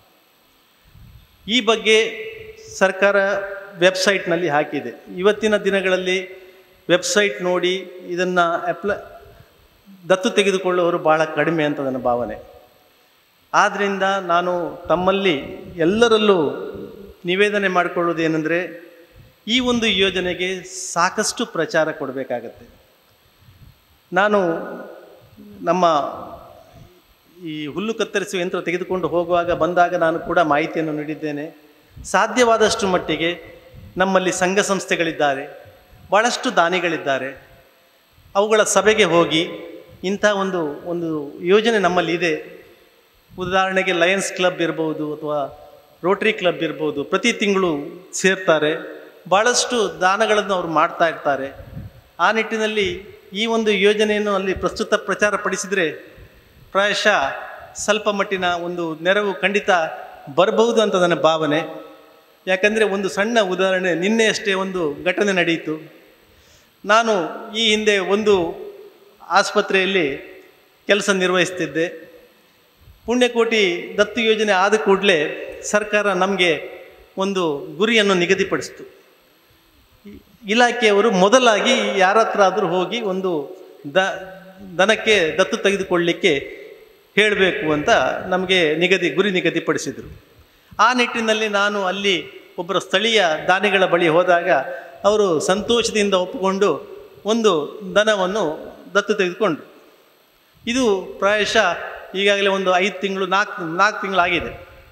ಈ ಬಗ್ಗೆ ಸರ್ಕಾರ ವೆಬ್ಸೈಟ್ನಲ್ಲಿ ಹಾಕಿದೆ. ಇವತ್ತಿನ ದಿನಗಳಲ್ಲಿ ವೆಬ್ಸೈಟ್ ನೋಡಿ ಇದನ್ನು ದತ್ತು ತೆಗೆದುಕೊಳ್ಳುವವರು ಭಾಳ ಕಡಿಮೆ ಅಂತ ನನ್ನ ಭಾವನೆ. ಆದ್ದರಿಂದ ನಾನು ತಮ್ಮಲ್ಲಿ ಎಲ್ಲರಲ್ಲೂ ನಿವೇದನೆ ಮಾಡಿಕೊಳ್ಳೋದೇನೆಂದರೆ, ಈ ಒಂದು ಯೋಜನೆಗೆ ಸಾಕಷ್ಟು ಪ್ರಚಾರ ಕೊಡಬೇಕಾಗತ್ತೆ. ನಾನು ನಮ್ಮ ಈ ಹುಲ್ಲು ಕತ್ತರಿಸುವ ಯಂತ್ರ ತೆಗೆದುಕೊಂಡು ಬಂದಾಗ ನಾನು ಕೂಡ ಮಾಹಿತಿಯನ್ನು ನೀಡಿದ್ದೇನೆ. ಸಾಧ್ಯವಾದಷ್ಟು ಮಟ್ಟಿಗೆ ನಮ್ಮಲ್ಲಿ ಸಂಘ ಸಂಸ್ಥೆಗಳಿದ್ದಾರೆ, ಭಾಳಷ್ಟು ದಾನಿಗಳಿದ್ದಾರೆ. ಅವುಗಳ ಸಭೆಗೆ ಹೋಗಿ ಇಂಥ ಒಂದು ಯೋಜನೆ ನಮ್ಮಲ್ಲಿ ಇದೆ. ಉದಾಹರಣೆಗೆ ಲಯನ್ಸ್ ಕ್ಲಬ್ ಇರ್ಬೋದು ಅಥವಾ ರೋಟ್ರಿ ಕ್ಲಬ್ ಇರ್ಬೋದು, ಪ್ರತಿ ತಿಂಗಳು ಸೇರ್ತಾರೆ, ಭಾಳಷ್ಟು ದಾನಗಳನ್ನು ಅವರು ಮಾಡ್ತಾ ಇರ್ತಾರೆ. ಆ ನಿಟ್ಟಿನಲ್ಲಿ ಈ ಒಂದು ಯೋಜನೆಯನ್ನು ಅಲ್ಲಿ ಪ್ರಚಾರ ಪಡಿಸಿದರೆ ಪ್ರಾಯಶಃ ಸ್ವಲ್ಪ ಮಟ್ಟಿನ ಒಂದು ನೆರವು ಖಂಡಿತ ಬರಬಹುದು ಅಂತ ನನ್ನ ಭಾವನೆ. ಯಾಕಂದರೆ ಒಂದು ಸಣ್ಣ ಉದಾಹರಣೆ, ನಿನ್ನೆಯಷ್ಟೇ ಒಂದು ಘಟನೆ ನಡೆಯಿತು. ನಾನು ಈ ಹಿಂದೆ ಒಂದು ಆಸ್ಪತ್ರೆಯಲ್ಲಿ ಕೆಲಸ ನಿರ್ವಹಿಸ್ತಿದ್ದೆ. ಪುಣ್ಯಕೋಟಿ ದತ್ತು ಯೋಜನೆ ಆದ ಕೂಡಲೇ ಸರ್ಕಾರ ನಮಗೆ ಒಂದು ಗುರಿಯನ್ನು ನಿಗದಿಪಡಿಸಿತು. ಇಲಾಖೆಯವರು ಮೊದಲಾಗಿ ಯಾರ ಹತ್ರ ಆದರೂ ಹೋಗಿ ಒಂದು ದನಕ್ಕೆ ದತ್ತು ತೆಗೆದುಕೊಳ್ಳಲಿಕ್ಕೆ ಹೇಳಬೇಕು ಅಂತ ನಮಗೆ ಗುರಿ ನಿಗದಿಪಡಿಸಿದರು. ಆ ನಿಟ್ಟಿನಲ್ಲಿ ನಾನು ಅಲ್ಲಿ ಒಬ್ಬರ ಸ್ಥಳೀಯ ದಾನಿಗಳ ಬಳಿ ಹೋದಾಗ ಅವರು ಸಂತೋಷದಿಂದ ಒಪ್ಪಿಕೊಂಡು ಒಂದು ದನವನ್ನು ದತ್ತು ತೆಗೆದುಕೊಂಡ್ರು. ಇದು ಪ್ರಾಯಶಃ ಈಗಾಗಲೇ ಒಂದು 5 ತಿಂಗಳು 4 ತಿಂಗಳಾಗಿದೆ.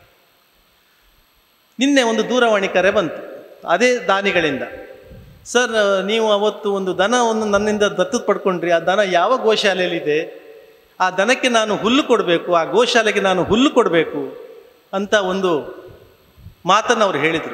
ನಿನ್ನೆ ಒಂದು ದೂರವಾಣಿ ಕರೆ ಬಂತು ಅದೇ ದಾನಿಗಳಿಂದ. ಸರ್, ನೀವು ಅವತ್ತು ಒಂದು ದನವನ್ನು ನನ್ನಿಂದ ದತ್ತು ಪಡ್ಕೊಂಡ್ರಿ, ಆ ದನ ಯಾವ ಗೋಶಾಲೆಯಲ್ಲಿದೆ, ಆ ದನಕ್ಕೆ ನಾನು ಹುಲ್ಲು ಕೊಡಬೇಕು, ಆ ಗೋಶಾಲೆಗೆ ನಾನು ಹುಲ್ಲು ಕೊಡಬೇಕು ಅಂತ ಒಂದು ಮಾತನ್ನು ಅವ್ರು ಹೇಳಿದರು.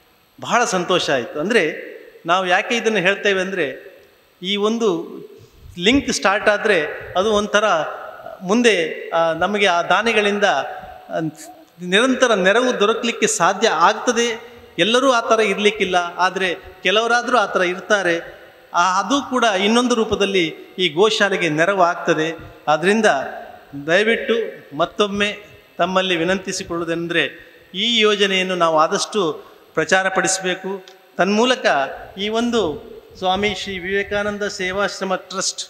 ಬಹಳ ಸಂತೋಷ ಆಯಿತು. ಅಂದರೆ ನಾವು ಯಾಕೆ ಇದನ್ನು ಹೇಳ್ತೇವೆ ಅಂದರೆ, ಈ ಒಂದು ಲಿಂಕ್ ಸ್ಟಾರ್ಟ್ ಆದರೆ ಅದು ಒಂಥರ ಮುಂದೆ ನಮಗೆ ಆ ದಾನಿಗಳಿಂದ ನಿರಂತರ ನೆರವು ದೊರಕಲಿಕ್ಕೆ ಸಾಧ್ಯ ಆಗ್ತದೆ. ಎಲ್ಲರೂ ಆ ಥರ ಇರಲಿಕ್ಕಿಲ್ಲ, ಆದರೆ ಕೆಲವರಾದರೂ ಆ ಥರ ಇರ್ತಾರೆ. ಅದು ಕೂಡ ಇನ್ನೊಂದು ರೂಪದಲ್ಲಿ ಈ ಗೋಶಾಲೆಗೆ ನೆರವು ಆಗ್ತದೆ. ಆದ್ದರಿಂದ ದಯವಿಟ್ಟು ಮತ್ತೊಮ್ಮೆ ತಮ್ಮಲ್ಲಿ ವಿನಂತಿಸಿಕೊಳ್ಳುವುದೆಂದರೆ ಈ ಯೋಜನೆಯನ್ನು ನಾವು ಆದಷ್ಟು ಪ್ರಚಾರಪಡಿಸಬೇಕು. ತನ್ಮೂಲಕ ಈ ಒಂದು ಸ್ವಾಮಿ ಶ್ರೀ ವಿವೇಕಾನಂದ ಸೇವಾಶ್ರಮ ಟ್ರಸ್ಟ್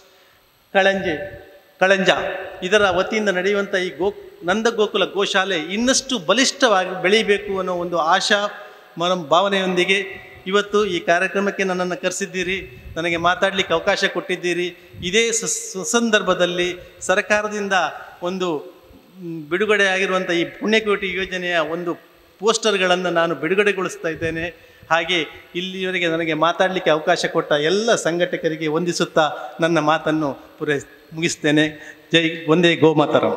ಕಳಂಜ ಇದರ ವತಿಯಿಂದ ನಡೆಯುವಂಥ ಈ ನಂದ ಗೋಕುಲ ಗೋಶಾಲೆ ಇನ್ನಷ್ಟು ಬಲಿಷ್ಠವಾಗಿ ಬೆಳೀಬೇಕು ಅನ್ನೋ ಒಂದು ಆಶಾ ಭಾವನೆಯೊಂದಿಗೆ ಇವತ್ತು ಈ ಕಾರ್ಯಕ್ರಮಕ್ಕೆ ನನ್ನನ್ನು ಕರೆಸಿದ್ದೀರಿ, ನನಗೆ ಮಾತಾಡಲಿಕ್ಕೆ ಅವಕಾಶ ಕೊಟ್ಟಿದ್ದೀರಿ. ಇದೇ ಸುಸಂದರ್ಭದಲ್ಲಿ ಸರ್ಕಾರದಿಂದ ಒಂದು ಬಿಡುಗಡೆಯಾಗಿರುವಂಥ ಈ ಪುಣ್ಯಕೋಟಿ ಯೋಜನೆಯ ಒಂದು ಪೋಸ್ಟರ್ಗಳನ್ನು ನಾನು ಬಿಡುಗಡೆಗೊಳಿಸ್ತಾ ಇದ್ದೇನೆ. ಹಾಗೆ ಇಲ್ಲಿಯವರೆಗೆ ನನಗೆ ಮಾತಾಡಲಿಕ್ಕೆ ಅವಕಾಶ ಕೊಟ್ಟ ಎಲ್ಲ ಸಂಘಟಕರಿಗೆ ವಂದಿಸುತ್ತಾ ನನ್ನ ಮಾತನ್ನು ಮುಗಿಸ್ತೇನೆ. ಜೈ ವಂದೇ ಗೋಮಾತರಂ.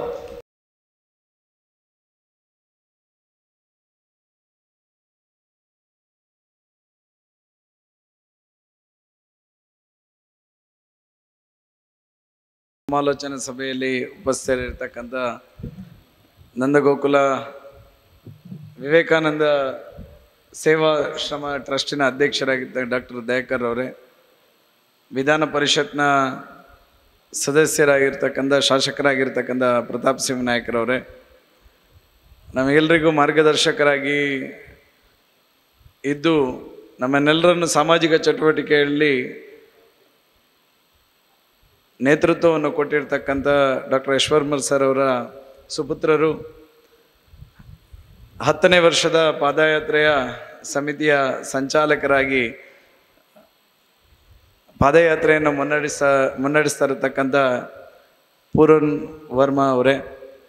ಸಮಾಲೋಚನಾ ಸಭೆಯಲ್ಲಿ ಉಪಸ್ಥಿತರಿರ್ತಕ್ಕಂಥ ನಂದಗೋಕುಲ ವಿವೇಕಾನಂದ ಸೇವಾಶ್ರಮ ಟ್ರಸ್ಟಿನ ಅಧ್ಯಕ್ಷರಾಗಿದ್ದ ಡಾಕ್ಟರ್ ದಯಾಕರ್ ಅವರೇ, ವಿಧಾನ ಪರಿಷತ್ನ ಸದಸ್ಯರಾಗಿರ್ತಕ್ಕಂಥ ಶಾಸಕರಾಗಿರ್ತಕ್ಕಂಥ ಪ್ರತಾಪ್ ಸಿಂಹ ನಾಯಕರವರೇ, ನಮಗೆಲ್ಲರಿಗೂ ಮಾರ್ಗದರ್ಶಕರಾಗಿ ಇದ್ದು ನಮ್ಮನ್ನೆಲ್ಲರನ್ನು ಸಾಮಾಜಿಕ ಚಟುವಟಿಕೆಯಲ್ಲಿ ನೇತೃತ್ವವನ್ನು ಕೊಟ್ಟಿರ್ತಕ್ಕಂಥ ಡಾಕ್ಟರ್ ಯಶ್ವರ್ಮಲ್ ಸರ್ ಅವರ ಸುಪುತ್ರರು, 10ನೇ ವರ್ಷದ ಪಾದಯಾತ್ರೆಯ ಸಮಿತಿಯ ಸಂಚಾಲಕರಾಗಿ ಪಾದಯಾತ್ರೆಯನ್ನು ಮುನ್ನಡೆಸ್ತಾ ಇರತಕ್ಕಂಥ ಪೂರನ್ ವರ್ಮಾ ಅವರೇ,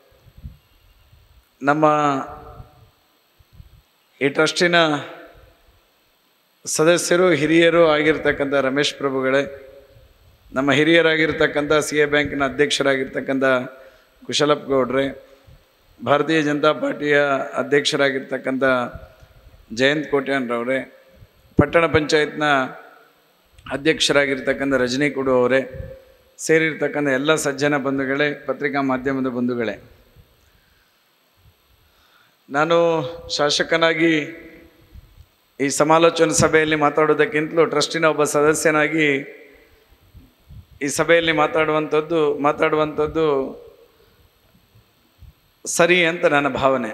ನಮ್ಮ ಈ ಟ್ರಸ್ಟಿನ ಸದಸ್ಯರು ಹಿರಿಯರು ಆಗಿರ್ತಕ್ಕಂಥ ರಮೇಶ್ ಪ್ರಭುಗಳೇ, ನಮ್ಮ ಹಿರಿಯರಾಗಿರ್ತಕ್ಕಂಥ CA ಬ್ಯಾಂಕಿನ ಅಧ್ಯಕ್ಷರಾಗಿರ್ತಕ್ಕಂಥ ಕುಶಲಪ್ಪ ಗೌಡ್ರೆ, ಭಾರತೀಯ ಜನತಾ ಪಾರ್ಟಿಯ ಅಧ್ಯಕ್ಷರಾಗಿರ್ತಕ್ಕಂಥ ಜಯಂತ್ ಕೋಟ್ಯಾನ್ರವರೇ, ಪಟ್ಟಣ ಪಂಚಾಯತ್ನ ಅಧ್ಯಕ್ಷರಾಗಿರ್ತಕ್ಕಂಥ ರಜನಿ ಕುಡು ಅವರೇ, ಸೇರಿರ್ತಕ್ಕಂಥ ಎಲ್ಲ ಸಜ್ಜನ ಬಂಧುಗಳೇ, ಪತ್ರಿಕಾ ಮಾಧ್ಯಮದ ಬಂಧುಗಳೇ, ನಾನು ಶಾಸಕನಾಗಿ ಈ ಸಮಾಲೋಚನಾ ಸಭೆಯಲ್ಲಿ ಮಾತಾಡೋದಕ್ಕಿಂತಲೂ ಟ್ರಸ್ಟಿನ ಒಬ್ಬ ಸದಸ್ಯನಾಗಿ ಈ ಸಭೆಯಲ್ಲಿ ಮಾತಾಡುವಂಥದ್ದು ಸರಿ ಅಂತ ನನ್ನ ಭಾವನೆ.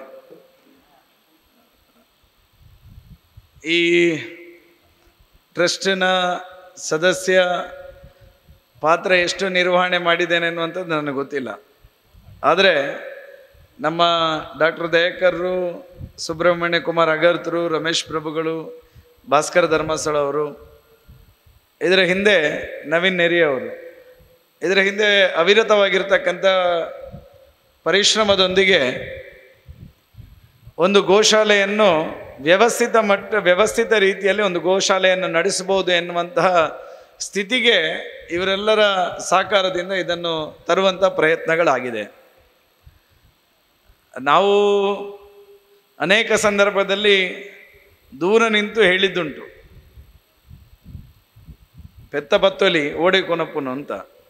ಈ ಟ್ರಸ್ಟಿನ ಸದಸ್ಯ ಪಾತ್ರ ಎಷ್ಟು ನಿರ್ವಹಣೆ ಮಾಡಿದ್ದೇನೆ ಅನ್ನುವಂಥದ್ದು ನನಗೆ ಗೊತ್ತಿಲ್ಲ. ಆದರೆ ನಮ್ಮ ಡಾಕ್ಟರ್ ದಯಾಕರ್ರು, ಸುಬ್ರಹ್ಮಣ್ಯ ಕುಮಾರ್ ಅಗರ್ತರು, ರಮೇಶ್ ಪ್ರಭುಗಳು, ಭಾಸ್ಕರ ಧರ್ಮಸ್ಥಳ ಅವರು, ಇದರ ಹಿಂದೆ ನವೀನ್ ನೆರಿ ಅವರು, ಇದರ ಹಿಂದೆ ಅವಿರತವಾಗಿರ್ತಕ್ಕಂಥ ಪರಿಶ್ರಮದೊಂದಿಗೆ ಒಂದು ಗೋಶಾಲೆಯನ್ನು ವ್ಯವಸ್ಥಿತ ರೀತಿಯಲ್ಲಿ ಒಂದು ಗೋಶಾಲೆಯನ್ನು ನಡೆಸಬಹುದು ಎನ್ನುವಂತಹ ಸ್ಥಿತಿಗೆ ಇವರೆಲ್ಲರ ಸಹಕಾರದಿಂದ ಇದನ್ನು ತರುವಂಥ ಪ್ರಯತ್ನಗಳಾಗಿದೆ. ನಾವು ಅನೇಕ ಸಂದರ್ಭದಲ್ಲಿ ದೂರ ನಿಂತು ಹೇಳಿದ್ದುಂಟು, ಪೆತ್ತ ಬತ್ತೊಲಿ ಓಡಿಗೆ ಕೊನಪ್ಪನು ಅಂತ,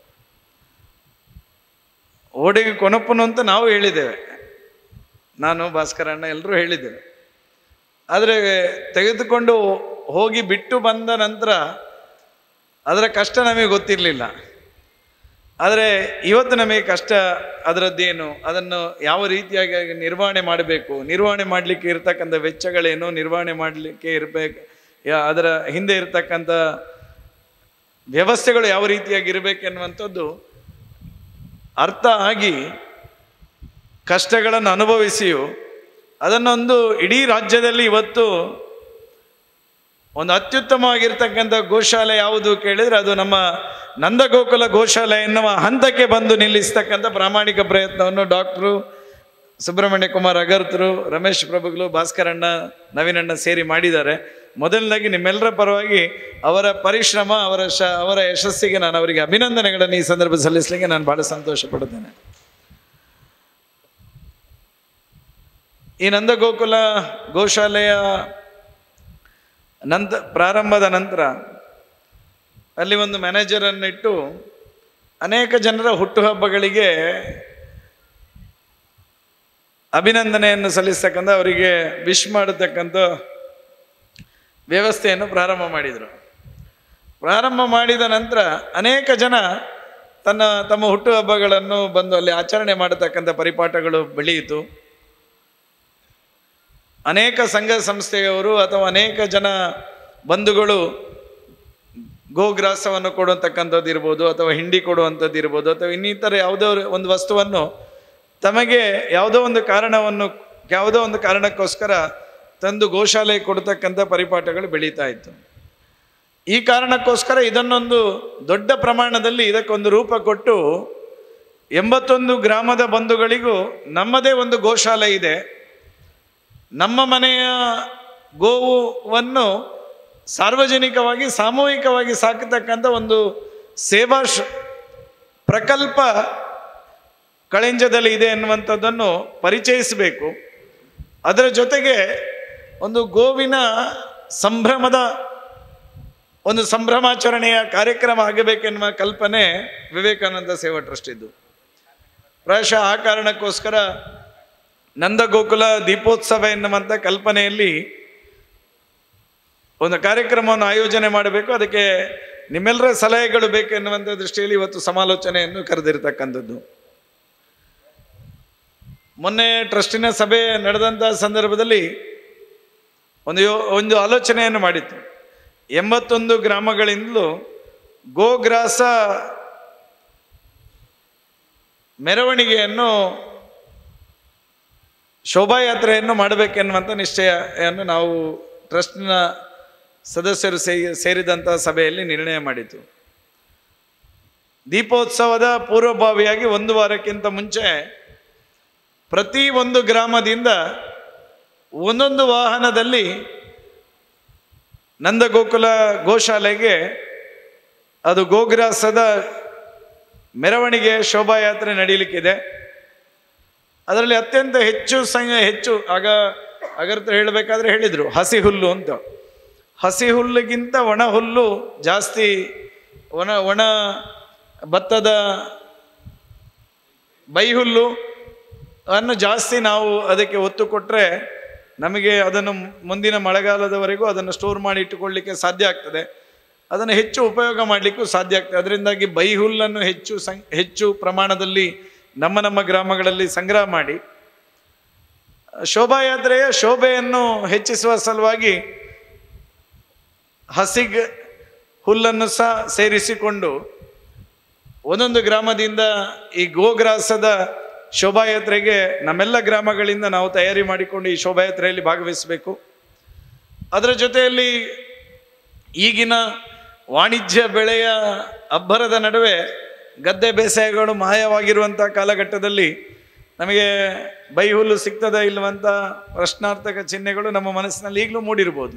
ಓಡಿಗೆ ಕೊನಪ್ಪನು ಅಂತ ನಾವು ಹೇಳಿದ್ದೇವೆ, ನಾನು ಭಾಸ್ಕರಣ್ಣ ಎಲ್ಲರೂ ಹೇಳಿದ್ದೇವೆ. ಆದರೆ ತೆಗೆದುಕೊಂಡು ಹೋಗಿ ಬಿಟ್ಟು ಬಂದ ನಂತರ ಅದರ ಕಷ್ಟ ನಮಗೆ ಗೊತ್ತಿರಲಿಲ್ಲ. ಆದರೆ ಇವತ್ತು ನಮಗೆ ಕಷ್ಟ ಅದರದ್ದೇನು, ಅದನ್ನು ಯಾವ ರೀತಿಯಾಗಿ ನಿರ್ವಹಣೆ ಮಾಡಬೇಕು, ನಿರ್ವಹಣೆ ಮಾಡಲಿಕ್ಕೆ ಇರ್ತಕ್ಕಂಥ ವೆಚ್ಚಗಳೇನು, ನಿರ್ವಹಣೆ ಮಾಡಲಿಕ್ಕೆ ಅದರ ಹಿಂದೆ ಇರತಕ್ಕಂಥ ವ್ಯವಸ್ಥೆಗಳು ಯಾವ ರೀತಿಯಾಗಿ ಇರಬೇಕೆನ್ನುವಂಥದ್ದು ಅರ್ಥ ಆಗಿ ಕಷ್ಟಗಳನ್ನು ಅನುಭವಿಸಿಯೂ ಅದನ್ನೊಂದು ಇಡೀ ರಾಜ್ಯದಲ್ಲಿ ಇವತ್ತು ಒಂದು ಅತ್ಯುತ್ತಮವಾಗಿರ್ತಕ್ಕಂಥ ಗೋಶಾಲೆ ಯಾವುದು ಕೇಳಿದರೆ ಅದು ನಮ್ಮ ನಂದಗೋಕುಲ ಗೋಶಾಲೆ ಎನ್ನುವ ಹಂತಕ್ಕೆ ಬಂದು ನಿಲ್ಲಿಸ್ತಕ್ಕಂಥ ಪ್ರಾಮಾಣಿಕ ಪ್ರಯತ್ನವನ್ನು ಡಾಕ್ಟ್ರು ಸುಬ್ರಹ್ಮಣ್ಯ ಕುಮಾರ್ ಅಗರ್ತರು, ರಮೇಶ್ ಪ್ರಭುಗಳು, ಭಾಸ್ಕರಣ್ಣ, ನವೀನಣ್ಣ ಸೇರಿ ಮಾಡಿದ್ದಾರೆ. ಮೊದಲನೇದಾಗಿ ನಿಮ್ಮೆಲ್ಲರ ಪರವಾಗಿ ಅವರ ಪರಿಶ್ರಮ, ಅವರ ಯಶಸ್ಸಿಗೆ ನಾನು ಅವರಿಗೆ ಅಭಿನಂದನೆಗಳನ್ನು ಈ ಸಂದರ್ಭ ಸಲ್ಲಿಸಲಿಕ್ಕೆ ನಾನು ಬಹಳ ಸಂತೋಷ ಪಡುತ್ತೇನೆ. ಈ ನಂದಗೋಕುಲ ಗೋಶಾಲೆಯ ಪ್ರಾರಂಭದ ನಂತರ ಅಲ್ಲಿ ಒಂದು ಮ್ಯಾನೇಜರನ್ನಿಟ್ಟು ಅನೇಕ ಜನರ ಹುಟ್ಟುಹಬ್ಬಗಳಿಗೆ ಅಭಿನಂದನೆಯನ್ನು ಸಲ್ಲಿಸ್ತಕ್ಕಂಥ ಅವರಿಗೆ ವಿಶ್ ಮಾಡತಕ್ಕಂಥ ವ್ಯವಸ್ಥೆಯನ್ನು ಪ್ರಾರಂಭ ಮಾಡಿದರು. ಪ್ರಾರಂಭ ಮಾಡಿದ ನಂತರ ಅನೇಕ ಜನ ತಮ್ಮ ಹುಟ್ಟುಹಬ್ಬಗಳನ್ನು ಬಂದು ಅಲ್ಲಿ ಆಚರಣೆ ಮಾಡತಕ್ಕಂಥ ಪರಿಪಾಠಗಳು ಬೆಳೆಯಿತು. ಅನೇಕ ಸಂಘ ಸಂಸ್ಥೆಯವರು ಅಥವಾ ಅನೇಕ ಜನ ಬಂಧುಗಳು ಗೋಗ್ರಾಸವನ್ನು ಕೊಡುವಂತಕ್ಕಂಥದ್ದು ಇರ್ಬೋದು, ಅಥವಾ ಹಿಂಡಿ ಕೊಡುವಂಥದ್ದು ಇರ್ಬೋದು, ಅಥವಾ ಇನ್ನಿತರ ಯಾವುದೋ ಒಂದು ವಸ್ತುವನ್ನು ತಮಗೆ ಯಾವುದೋ ಒಂದು ಕಾರಣಕ್ಕೋಸ್ಕರ ತಂದು ಗೋಶಾಲೆ ಕೊಡ್ತಕ್ಕಂಥ ಪರಿಪಾಠಗಳು ಬೆಳೀತಾ ಇತ್ತು. ಈ ಕಾರಣಕ್ಕೋಸ್ಕರ ಇದನ್ನೊಂದು ದೊಡ್ಡ ಪ್ರಮಾಣದಲ್ಲಿ ಇದಕ್ಕೊಂದು ರೂಪ ಕೊಟ್ಟು 81 ಗ್ರಾಮದ ಬಂಧುಗಳಿಗೂ ನಮ್ಮದೇ ಒಂದು ಗೋಶಾಲೆ ಇದೆ, ನಮ್ಮ ಮನೆಯ ಗೋವನ್ನು ಸಾರ್ವಜನಿಕವಾಗಿ ಸಾಮೂಹಿಕವಾಗಿ ಸಾಕತಕ್ಕಂಥ ಒಂದು ಸೇವಾ ಪ್ರಕಲ್ಪ ಕಳಿಂಜದಲ್ಲಿ ಇದೆ ಎನ್ನುವಂಥದ್ದನ್ನು ಪರಿಚಯಿಸಬೇಕು. ಅದರ ಜೊತೆಗೆ ಒಂದು ಗೋವಿನ ಒಂದು ಸಂಭ್ರಮಾಚರಣೆಯ ಕಾರ್ಯಕ್ರಮ ಆಗಬೇಕೆನ್ನುವ ಕಲ್ಪನೆ ವಿವೇಕಾನಂದ ಸೇವಾ ಟ್ರಸ್ಟ್ ಇದ್ದು. ಪ್ರಾಯಶಃ ಆ ಕಾರಣಕ್ಕೋಸ್ಕರ ನಂದಗೋಕುಲ ದೀಪೋತ್ಸವ ಎನ್ನುವಂಥ ಕಲ್ಪನೆಯಲ್ಲಿ ಒಂದು ಕಾರ್ಯಕ್ರಮವನ್ನು ಆಯೋಜನೆ ಮಾಡಬೇಕು. ಅದಕ್ಕೆ ನಿಮ್ಮೆಲ್ಲರ ಸಲಹೆಗಳು ಬೇಕು ಎನ್ನುವಂಥ ದೃಷ್ಟಿಯಲ್ಲಿ ಇವತ್ತು ಸಮಾಲೋಚನೆಯನ್ನು ಕರೆದಿರ್ತಕ್ಕಂಥದ್ದು. ಮೊನ್ನೆ ಟ್ರಸ್ಟಿನ ಸಭೆ ನಡೆದಂಥ ಸಂದರ್ಭದಲ್ಲಿ ಒಂದು ಆಲೋಚನೆಯನ್ನು ಮಾಡಿತ್ತು. 81 ಗ್ರಾಮಗಳಿಂದಲೂ ಗೋಗ್ರಾಸ ಮೆರವಣಿಗೆಯನ್ನು ಶೋಭಾಯಾತ್ರೆಯನ್ನು ಮಾಡಬೇಕೆನ್ನುವಂಥ ನಿಶ್ಚಯವನ್ನು ನಾವು ಟ್ರಸ್ಟ್ನ ಸದಸ್ಯರು ಸೇರಿದಂಥ ಸಭೆಯಲ್ಲಿ ನಿರ್ಣಯ ಮಾಡಿತು. ದೀಪೋತ್ಸವದ ಪೂರ್ವಭಾವಿಯಾಗಿ 1 ವಾರಕ್ಕಿಂತ ಮುಂಚೆ ಪ್ರತಿ ಒಂದು ಗ್ರಾಮದಿಂದ ಒಂದೊಂದು ವಾಹನದಲ್ಲಿ ನಂದಗೋಕುಲ ಗೋಶಾಲೆಗೆ ಅದು ಗೋಗ್ರಾಸದ ಮೆರವಣಿಗೆ ಶೋಭಾಯಾತ್ರೆ ನಡೀಲಿಕ್ಕಿದೆ. ಅದರಲ್ಲಿ ಅತ್ಯಂತ ಹೆಚ್ಚು ಅಗರ್ತ ಹೇಳಬೇಕಾದ್ರೆ ಹೇಳಿದರು ಹಸಿ ಹುಲ್ಲು ಅಂತ. ಹಸಿ ಹುಲ್ಲಿಗಿಂತ ಒಣ ಹುಲ್ಲು ಜಾಸ್ತಿ, ಒಣ ಭತ್ತದ ಬೈಹುಲ್ಲು ಅನ್ನು ಜಾಸ್ತಿ ನಾವು ಅದಕ್ಕೆ ಒತ್ತು ಕೊಟ್ಟರೆ ನಮಗೆ ಅದನ್ನು ಮುಂದಿನ ಮಳೆಗಾಲದವರೆಗೂ ಅದನ್ನು ಸ್ಟೋರ್ ಮಾಡಿ ಇಟ್ಟುಕೊಳ್ಳಲಿಕ್ಕೆ ಸಾಧ್ಯ ಆಗ್ತದೆ, ಅದನ್ನು ಹೆಚ್ಚು ಉಪಯೋಗ ಮಾಡಲಿಕ್ಕೂ ಸಾಧ್ಯ ಆಗ್ತದೆ. ಅದರಿಂದಾಗಿ ಬೈಹುಲ್ಲನ್ನು ಹೆಚ್ಚು ಪ್ರಮಾಣದಲ್ಲಿ ನಮ್ಮ ಗ್ರಾಮಗಳಲ್ಲಿ ಸಂಗ್ರಹ ಮಾಡಿ ಶೋಭಾಯಾತ್ರೆಯ ಶೋಭೆಯನ್ನು ಹೆಚ್ಚಿಸುವ ಸಲುವಾಗಿ ಹಸಿಗೆ ಹುಲ್ಲನ್ನು ಸಹ ಸೇರಿಸಿಕೊಂಡು ಒಂದೊಂದು ಗ್ರಾಮದಿಂದ ಈ ಗೋಗ್ರಾಸದ ಶೋಭಾಯಾತ್ರೆಗೆ ನಮ್ಮೆಲ್ಲ ಗ್ರಾಮಗಳಿಂದ ನಾವು ತಯಾರಿ ಮಾಡಿಕೊಂಡು ಈ ಶೋಭಾಯಾತ್ರೆಯಲ್ಲಿ ಭಾಗವಹಿಸಬೇಕು. ಅದರ ಜೊತೆಯಲ್ಲಿ ಈಗಿನ ವಾಣಿಜ್ಯ ಬೆಳೆಯ ಅಬ್ಬರದ ನಡುವೆ ಗದ್ದೆ ಬೇಸಾಯಗಳು ಮಾಯವಾಗಿರುವಂಥ ಕಾಲಘಟ್ಟದಲ್ಲಿ ನಮಗೆ ಬೈಹುಲ್ಲು ಸಿಗ್ತದ ಇಲ್ಲವಂಥ ಪ್ರಶ್ನಾರ್ಥಕ ಚಿಹ್ನೆಗಳು ನಮ್ಮ ಮನಸ್ಸಿನಲ್ಲಿ ಈಗಲೂ ಮೂಡಿರ್ಬೋದು.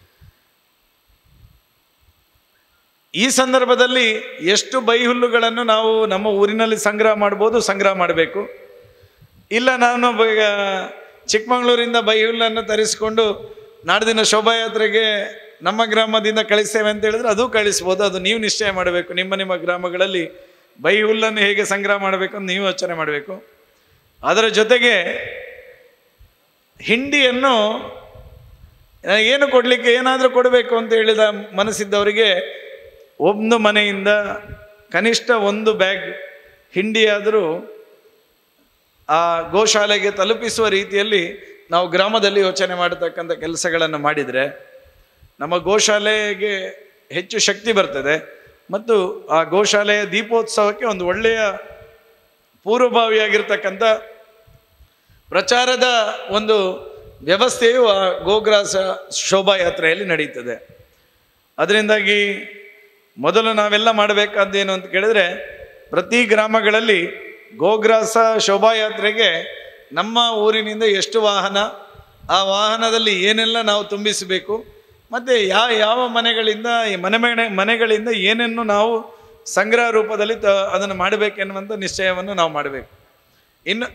ಈ ಸಂದರ್ಭದಲ್ಲಿ ಎಷ್ಟು ಬೈಹುಲ್ಲುಗಳನ್ನು ನಾವು ನಮ್ಮ ಊರಿನಲ್ಲಿ ಸಂಗ್ರಹ ಮಾಡ್ಬೋದು, ಸಂಗ್ರಹ ಮಾಡಬೇಕು. ಇಲ್ಲ ನಾನು ಚಿಕ್ಕಮಗಳೂರಿಂದ ಬೈಹುಲ್ಲನ್ನು ತರಿಸಿಕೊಂಡು ನಾಡಿನ ಶೋಭಾಯಾತ್ರೆಗೆ ನಮ್ಮ ಗ್ರಾಮದಿಂದ ಕಳಿಸ್ತೇವೆ ಅಂತ ಹೇಳಿದ್ರೆ ಅದು ಕಳಿಸ್ಬೋದು. ಅದು ನೀವು ನಿಶ್ಚಯ ಮಾಡಬೇಕು. ನಿಮ್ಮ ಗ್ರಾಮಗಳಲ್ಲಿ ಬೈಹುಲ್ಲನ್ನು ಹೇಗೆ ಸಂಗ್ರಹ ಮಾಡಬೇಕು ಅಂತ ನೀವು ಯೋಚನೆ ಮಾಡಬೇಕು. ಅದರ ಜೊತೆಗೆ ಹಿಂಡಿಯನ್ನು ಏನು ಕೊಡಲಿಕ್ಕೆ ಏನಾದರೂ ಕೊಡಬೇಕು ಅಂತ ಹೇಳಿದ ಮನಸ್ಸಿದ್ದವರಿಗೆ ಒಂದು ಮನೆಯಿಂದ ಕನಿಷ್ಠ 1 ಬ್ಯಾಗ್ ಹಿಂಡಿಯಾದರೂ ಆ ಗೋಶಾಲೆಗೆ ತಲುಪಿಸುವ ರೀತಿಯಲ್ಲಿ ನಾವು ಗ್ರಾಮದಲ್ಲಿ ಯೋಚನೆ ಮಾಡತಕ್ಕಂಥ ಕೆಲಸಗಳನ್ನು ಮಾಡಿದರೆ ನಮ್ಮ ಗೋಶಾಲೆಗೆ ಹೆಚ್ಚು ಶಕ್ತಿ ಬರ್ತದೆ ಮತ್ತು ಆ ಗೋಶಾಲೆಯ ದೀಪೋತ್ಸವಕ್ಕೆ ಒಂದು ಒಳ್ಳೆಯ ಪೂರ್ವಭಾವಿಯಾಗಿರ್ತಕ್ಕಂಥ ಪ್ರಚಾರದ ಒಂದು ವ್ಯವಸ್ಥೆಯು ಆ ಗೋಗ್ರಾಸ ಶೋಭಾಯಾತ್ರೆಯಲ್ಲಿ ನಡೀತದೆ. ಅದರಿಂದಾಗಿ ಮೊದಲು ನಾವೆಲ್ಲ ಮಾಡಬೇಕಾದ್ದೇನು ಅಂತ ಕೇಳಿದ್ರೆ, ಪ್ರತಿ ಗ್ರಾಮಗಳಲ್ಲಿ ಗೋಗ್ರಾಸ ಶೋಭಾಯಾತ್ರೆಗೆ ನಮ್ಮ ಊರಿನಿಂದ ಎಷ್ಟು ವಾಹನ, ಆ ವಾಹನದಲ್ಲಿ ಏನೆಲ್ಲ ನಾವು ತುಂಬಿಸಬೇಕು, ಮತ್ತು ಯಾವ ಮನೆಗಳಿಂದ ಮನೆಗಳಿಂದ ಏನನ್ನು ನಾವು ಸಂಗ್ರಹ ರೂಪದಲ್ಲಿ ಅದನ್ನು ಮಾಡಬೇಕೆನ್ನುವಂಥ ನಿಶ್ಚಯವನ್ನು ನಾವು ಮಾಡಬೇಕು. ಇನ್ನು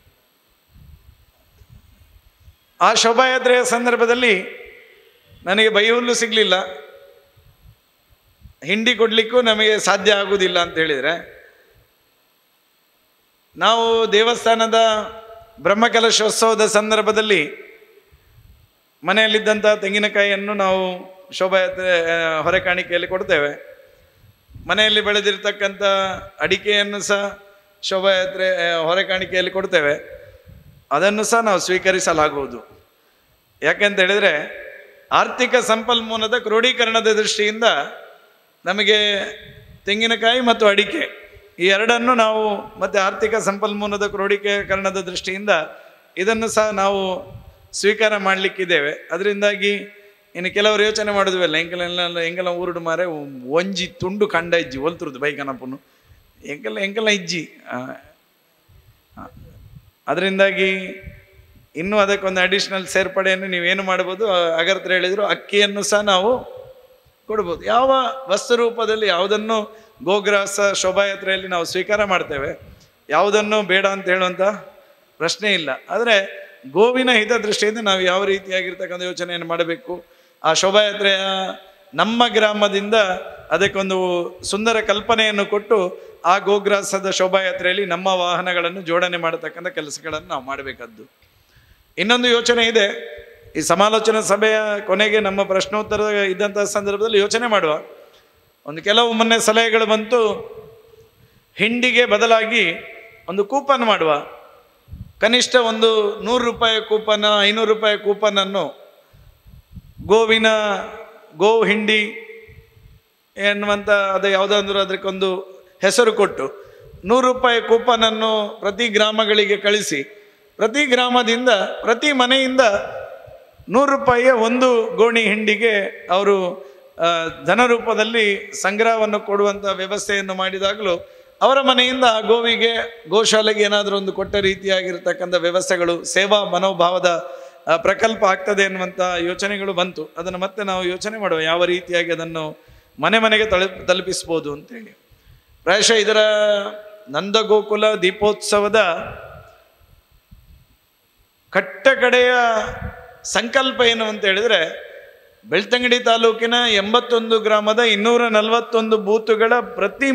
ಆ ಶೋಭಾಯಾತ್ರೆಯ ಸಂದರ್ಭದಲ್ಲಿ ನನಗೆ ಬೈಹುಲ್ಲು ಸಿಗಲಿಲ್ಲ, ಹಿಂಡಿ ಕೊಡಲಿಕ್ಕೂ ನಮಗೆ ಸಾಧ್ಯ ಆಗುವುದಿಲ್ಲ ಅಂತ ಹೇಳಿದರೆ ನಾವು ದೇವಸ್ಥಾನದ ಬ್ರಹ್ಮಕಲಶೋತ್ಸವದ ಸಂದರ್ಭದಲ್ಲಿ ಮನೆಯಲ್ಲಿದ್ದಂಥ ತೆಂಗಿನಕಾಯಿಯನ್ನು ನಾವು ಶೋಭಾಯಾತ್ರೆ ಹೊರೆ ಕಾಣಿಕೆಯಲ್ಲಿ ಕೊಡ್ತೇವೆ. ಮನೆಯಲ್ಲಿ ಬೆಳೆದಿರ್ತಕ್ಕಂಥ ಅಡಿಕೆಯನ್ನು ಸಹ ಶೋಭಾಯಾತ್ರೆ ಹೊರೆ ಕಾಣಿಕೆಯಲ್ಲಿ ಕೊಡ್ತೇವೆ. ಅದನ್ನು ಸಹ ನಾವು ಸ್ವೀಕರಿಸಲಾಗುವುದು. ಯಾಕೆಂತ ಹೇಳಿದರೆ ಆರ್ಥಿಕ ಸಂಪನ್ಮೂಲದ ಕ್ರೋಢೀಕರಣದ ದೃಷ್ಟಿಯಿಂದ ನಮಗೆ ತೆಂಗಿನಕಾಯಿ ಮತ್ತು ಅಡಿಕೆ ಈ ಎರಡನ್ನು ನಾವು ಮತ್ತು ಆರ್ಥಿಕ ಸಂಪನ್ಮೂಲದ ಕ್ರೋಢೀಕರಣದ ದೃಷ್ಟಿಯಿಂದ ಇದನ್ನು ಸಹ ನಾವು ಸ್ವೀಕಾರ ಮಾಡಲಿಕ್ಕಿದ್ದೇವೆ. ಅದರಿಂದಾಗಿ ಇನ್ನು ಕೆಲವರು ಯೋಚನೆ ಮಾಡೋದುವಲ್ಲ, ಎಂಗೆಲ್ಲ ಊರುಡು ಮಾರೆ ಒಂಜಿ ತುಂಡು ಕಂಡ ಇಜ್ಜಿ ಒಲ್ತುರುದು ಬೈಕನಪ್ಪನು ಎಂಗೆಲ್ಲ ಇಜ್ಜಿ. ಅದರಿಂದಾಗಿ ಇನ್ನೂ ಅದಕ್ಕೊಂದು ಅಡಿಷ್ನಲ್ ಸೇರ್ಪಡೆಯನ್ನು ನೀವೇನು ಮಾಡ್ಬೋದು, ಅಗರ್ತ್ರ ಹೇಳಿದ್ರು ಅಕ್ಕಿಯನ್ನು ಸಹ ನಾವು ಕೊಡ್ಬೋದು. ಯಾವ ವಸ್ತು ರೂಪದಲ್ಲಿ ಯಾವುದನ್ನು ಗೋಗ್ರಾಸ ಶೋಭಾಯಾತ್ರೆಯಲ್ಲಿ ನಾವು ಸ್ವೀಕಾರ ಮಾಡ್ತೇವೆ, ಯಾವುದನ್ನು ಬೇಡ ಅಂತ ಹೇಳುವಂಥ ಪ್ರಶ್ನೆ ಇಲ್ಲ. ಆದರೆ ಗೋವಿನ ಹಿತದೃಷ್ಟಿಯಿಂದ ನಾವು ಯಾವ ರೀತಿಯಾಗಿರ್ತಕ್ಕಂಥ ಯೋಚನೆಯನ್ನು ಮಾಡಬೇಕು, ಆ ಶೋಭಾಯಾತ್ರೆಯ ನಮ್ಮ ಗ್ರಾಮದಿಂದ ಅದಕ್ಕೊಂದು ಸುಂದರ ಕಲ್ಪನೆಯನ್ನು ಕೊಟ್ಟು ಆ ಗೋಗ್ರಾಸದ ಶೋಭಾಯಾತ್ರೆಯಲ್ಲಿ ನಮ್ಮ ವಾಹನಗಳನ್ನು ಜೋಡಣೆ ಮಾಡತಕ್ಕಂಥ ಕೆಲಸಗಳನ್ನು ನಾವು ಮಾಡಬೇಕಾದ್ದು. ಇನ್ನೊಂದು ಯೋಚನೆ ಇದೆ. ಈ ಸಮಾಲೋಚನಾ ಸಭೆಯ ಕೊನೆಗೆ ನಮ್ಮ ಪ್ರಶ್ನೋತ್ತರ ಇದ್ದಂಥ ಸಂದರ್ಭದಲ್ಲಿ ಯೋಚನೆ ಮಾಡುವ ಒಂದು ಕೆಲವು ಮೊನ್ನೆ ಸಲಹೆಗಳು ಬಂತು. ಹಿಂಡಿಗೆ ಬದಲಾಗಿ ಒಂದು ಕೂಪನ್ ಮಾಡುವ, ಕನಿಷ್ಠ ಒಂದು 100 ರೂಪಾಯಿ ಕೂಪನ್, 500 ರೂಪಾಯಿ ಕೂಪನನ್ನು ಗೋವಿನ ಗೋ ಹಿಂಡಿ ಎನ್ನುವಂಥ ಅದು ಯಾವುದಾದ್ರೂ ಅದಕ್ಕೊಂದು ಹೆಸರು ಕೊಟ್ಟು 100 ರೂಪಾಯಿ ಕೂಪನನ್ನು ಪ್ರತಿ ಗ್ರಾಮಗಳಿಗೆ ಕಳಿಸಿ, ಪ್ರತಿ ಗ್ರಾಮದಿಂದ ಪ್ರತಿ ಮನೆಯಿಂದ 100 ರೂಪಾಯಿಯ ಒಂದು ಗೋಣಿ ಹಿಂಡಿಗೆ ಅವರು ಧನ ರೂಪದಲ್ಲಿ ಸಂಗ್ರಹವನ್ನು ಕೊಡುವಂಥ ವ್ಯವಸ್ಥೆಯನ್ನು ಮಾಡಿದಾಗಲೂ ಅವರ ಮನೆಯಿಂದ ಆ ಗೋವಿಗೆ ಗೋಶಾಲೆಗೆ ಏನಾದರೂ ಒಂದು ಕೊಟ್ಟ ರೀತಿಯಾಗಿರ್ತಕ್ಕಂಥ ವ್ಯವಸ್ಥೆಗಳು, ಸೇವಾ ಮನೋಭಾವದ ಪ್ರಕಲ್ಪ ಆಗ್ತದೆ ಎನ್ನುವಂಥ ಯೋಚನೆಗಳು ಬಂತು. ಅದನ್ನು ಮತ್ತೆ ನಾವು ಯೋಚನೆ ಮಾಡುವ ಯಾವ ರೀತಿಯಾಗಿ ಅದನ್ನು ಮನೆ ಮನೆಗೆ ತಲುಪಿಸ್ಬೋದು ಅಂತೇಳಿ. ಪ್ರಾಯಶಃ ಇದರ ನಂದಗೋಕುಲ ದೀಪೋತ್ಸವದ ಕಟ್ಟಕಡೆಯ ಸಂಕಲ್ಪ ಏನು ಅಂತ ಹೇಳಿದರೆ, ಬೆಳ್ತಂಗಡಿ ತಾಲೂಕಿನ 81 ಗ್ರಾಮದ 241 ಬೂತುಗಳ ಪ್ರತಿ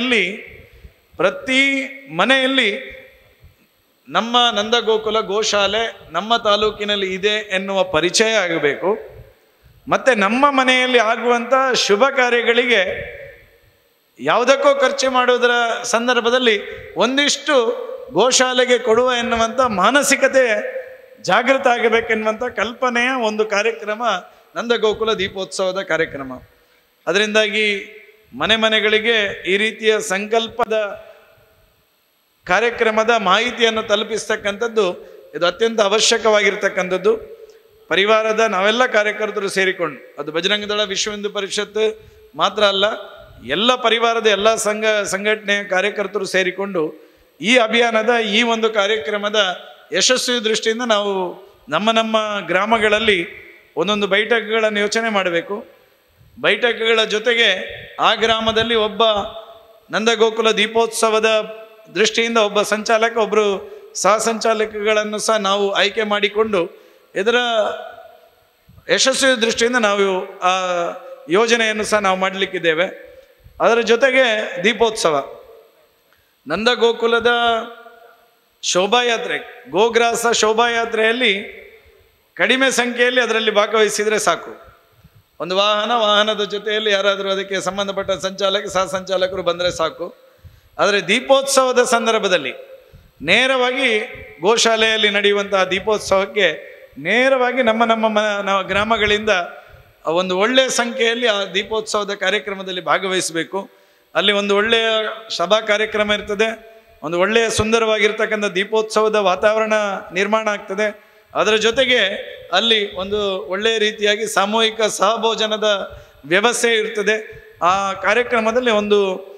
ಮನೆಯಲ್ಲಿ ನಮ್ಮ ನಂದಗೋಕುಲ ಗೋಶಾಲೆ ನಮ್ಮ ತಾಲೂಕಿನಲ್ಲಿ ಇದೆ ಎನ್ನುವ ಪರಿಚಯ ಆಗಬೇಕು. ಮತ್ತು ನಮ್ಮ ಮನೆಯಲ್ಲಿ ಆಗುವಂಥ ಶುಭ ಕಾರ್ಯಗಳಿಗೆ ಯಾವುದಕ್ಕೋ ಖರ್ಚು ಮಾಡುವುದರ ಸಂದರ್ಭದಲ್ಲಿ ಒಂದಿಷ್ಟು ಗೋಶಾಲೆಗೆ ಕೊಡುವ ಎನ್ನುವಂಥ ಮಾನಸಿಕತೆ ಜಾಗೃತ ಆಗಬೇಕೆನ್ನುವಂಥ ಕಲ್ಪನೆಯ ಒಂದು ಕಾರ್ಯಕ್ರಮ ನಂದಗೋಕುಲ ದೀಪೋತ್ಸವದ ಕಾರ್ಯಕ್ರಮ. ಅದರಿಂದಾಗಿ ಮನೆಗಳಿಗೆ ಈ ರೀತಿಯ ಸಂಕಲ್ಪದ ಕಾರ್ಯಕ್ರಮದ ಮಾಹಿತಿಯನ್ನು ತಲುಪಿಸ್ತಕ್ಕಂಥದ್ದು ಇದು ಅತ್ಯಂತ ಅವಶ್ಯಕವಾಗಿರ್ತಕ್ಕಂಥದ್ದು. ಪರಿವಾರದ ನಾವೆಲ್ಲ ಕಾರ್ಯಕರ್ತರು ಸೇರಿಕೊಂಡು, ಅದು ಬಜರಂಗ ದಳ, ವಿಶ್ವ ಹಿಂದೂ ಪರಿಷತ್ ಮಾತ್ರ ಅಲ್ಲ, ಎಲ್ಲ ಪರಿವಾರದ ಎಲ್ಲ ಸಂಘಟನೆಯ ಕಾರ್ಯಕರ್ತರು ಸೇರಿಕೊಂಡು ಈ ಅಭಿಯಾನದ ಈ ಒಂದು ಕಾರ್ಯಕ್ರಮದ ಯಶಸ್ವಿ ದೃಷ್ಟಿಯಿಂದ ನಾವು ನಮ್ಮ ಗ್ರಾಮಗಳಲ್ಲಿ ಒಂದೊಂದು ಬೈಠಕ್ಗಳನ್ನು ಯೋಚನೆ ಮಾಡಬೇಕು. ಬೈಠಕ್ಗಳ ಜೊತೆಗೆ ಆ ಗ್ರಾಮದಲ್ಲಿ ಒಬ್ಬ ನಂದಗೋಕುಲ ದೀಪೋತ್ಸವದ ದೃಷ್ಟಿಯಿಂದ ಒಬ್ಬ ಸಂಚಾಲಕ, ಒಬ್ಬರು ಸಹ ಸಂಚಾಲಕಗಳನ್ನು ಸಹ ನಾವು ಆಯ್ಕೆ ಮಾಡಿಕೊಂಡು ಇದರ ಯಶಸ್ವಿ ದೃಷ್ಟಿಯಿಂದ ನಾವು ಆ ಯೋಜನೆಯನ್ನು ಸಹ ನಾವು ಮಾಡಲಿಕ್ಕಿದ್ದೇವೆ. ಅದರ ಜೊತೆಗೆ ದೀಪೋತ್ಸವ, ನಂದಗೋಕುಲದ ಶೋಭಾಯಾತ್ರೆ, ಗೋಗ್ರಾಸ ಶೋಭಾಯಾತ್ರೆಯಲ್ಲಿ ಕಡಿಮೆ ಸಂಖ್ಯೆಯಲ್ಲಿ ಅದರಲ್ಲಿ ಭಾಗವಹಿಸಿದರೆ ಸಾಕು. ಒಂದು ವಾಹನದ ಜೊತೆಯಲ್ಲಿ ಯಾರಾದರೂ ಅದಕ್ಕೆ ಸಂಬಂಧಪಟ್ಟ ಸಂಚಾಲಕ, ಸಹ ಸಂಚಾಲಕರು ಬಂದರೆ ಸಾಕು. ಆದರೆ ದೀಪೋತ್ಸವದ ಸಂದರ್ಭದಲ್ಲಿ ನೇರವಾಗಿ ಗೋಶಾಲೆಯಲ್ಲಿ ನಡೆಯುವಂತಹ ದೀಪೋತ್ಸವಕ್ಕೆ ನೇರವಾಗಿ ನಮ್ಮ ಗ್ರಾಮಗಳಿಂದ ಒಂದು ಒಳ್ಳೆಯ ಸಂಖ್ಯೆಯಲ್ಲಿ ಆ ದೀಪೋತ್ಸವದ ಕಾರ್ಯಕ್ರಮದಲ್ಲಿ ಭಾಗವಹಿಸಬೇಕು. ಅಲ್ಲಿ ಒಂದು ಒಳ್ಳೆಯ ಸಭಾ ಕಾರ್ಯಕ್ರಮ ಇರ್ತದೆ, ಒಂದು ಒಳ್ಳೆಯ ಸುಂದರವಾಗಿರ್ತಕ್ಕಂಥ ದೀಪೋತ್ಸವದ ವಾತಾವರಣ ನಿರ್ಮಾಣ ಆಗ್ತದೆ. ಅದರ ಜೊತೆಗೆ ಅಲ್ಲಿ ಒಂದು ಒಳ್ಳೆಯ ರೀತಿಯಾಗಿ ಸಾಮೂಹಿಕ ಸಹಭೋಜನದ ವ್ಯವಸ್ಥೆ ಇರ್ತದೆ. ಆ ಕಾರ್ಯಕ್ರಮದಲ್ಲಿ ಒಂದು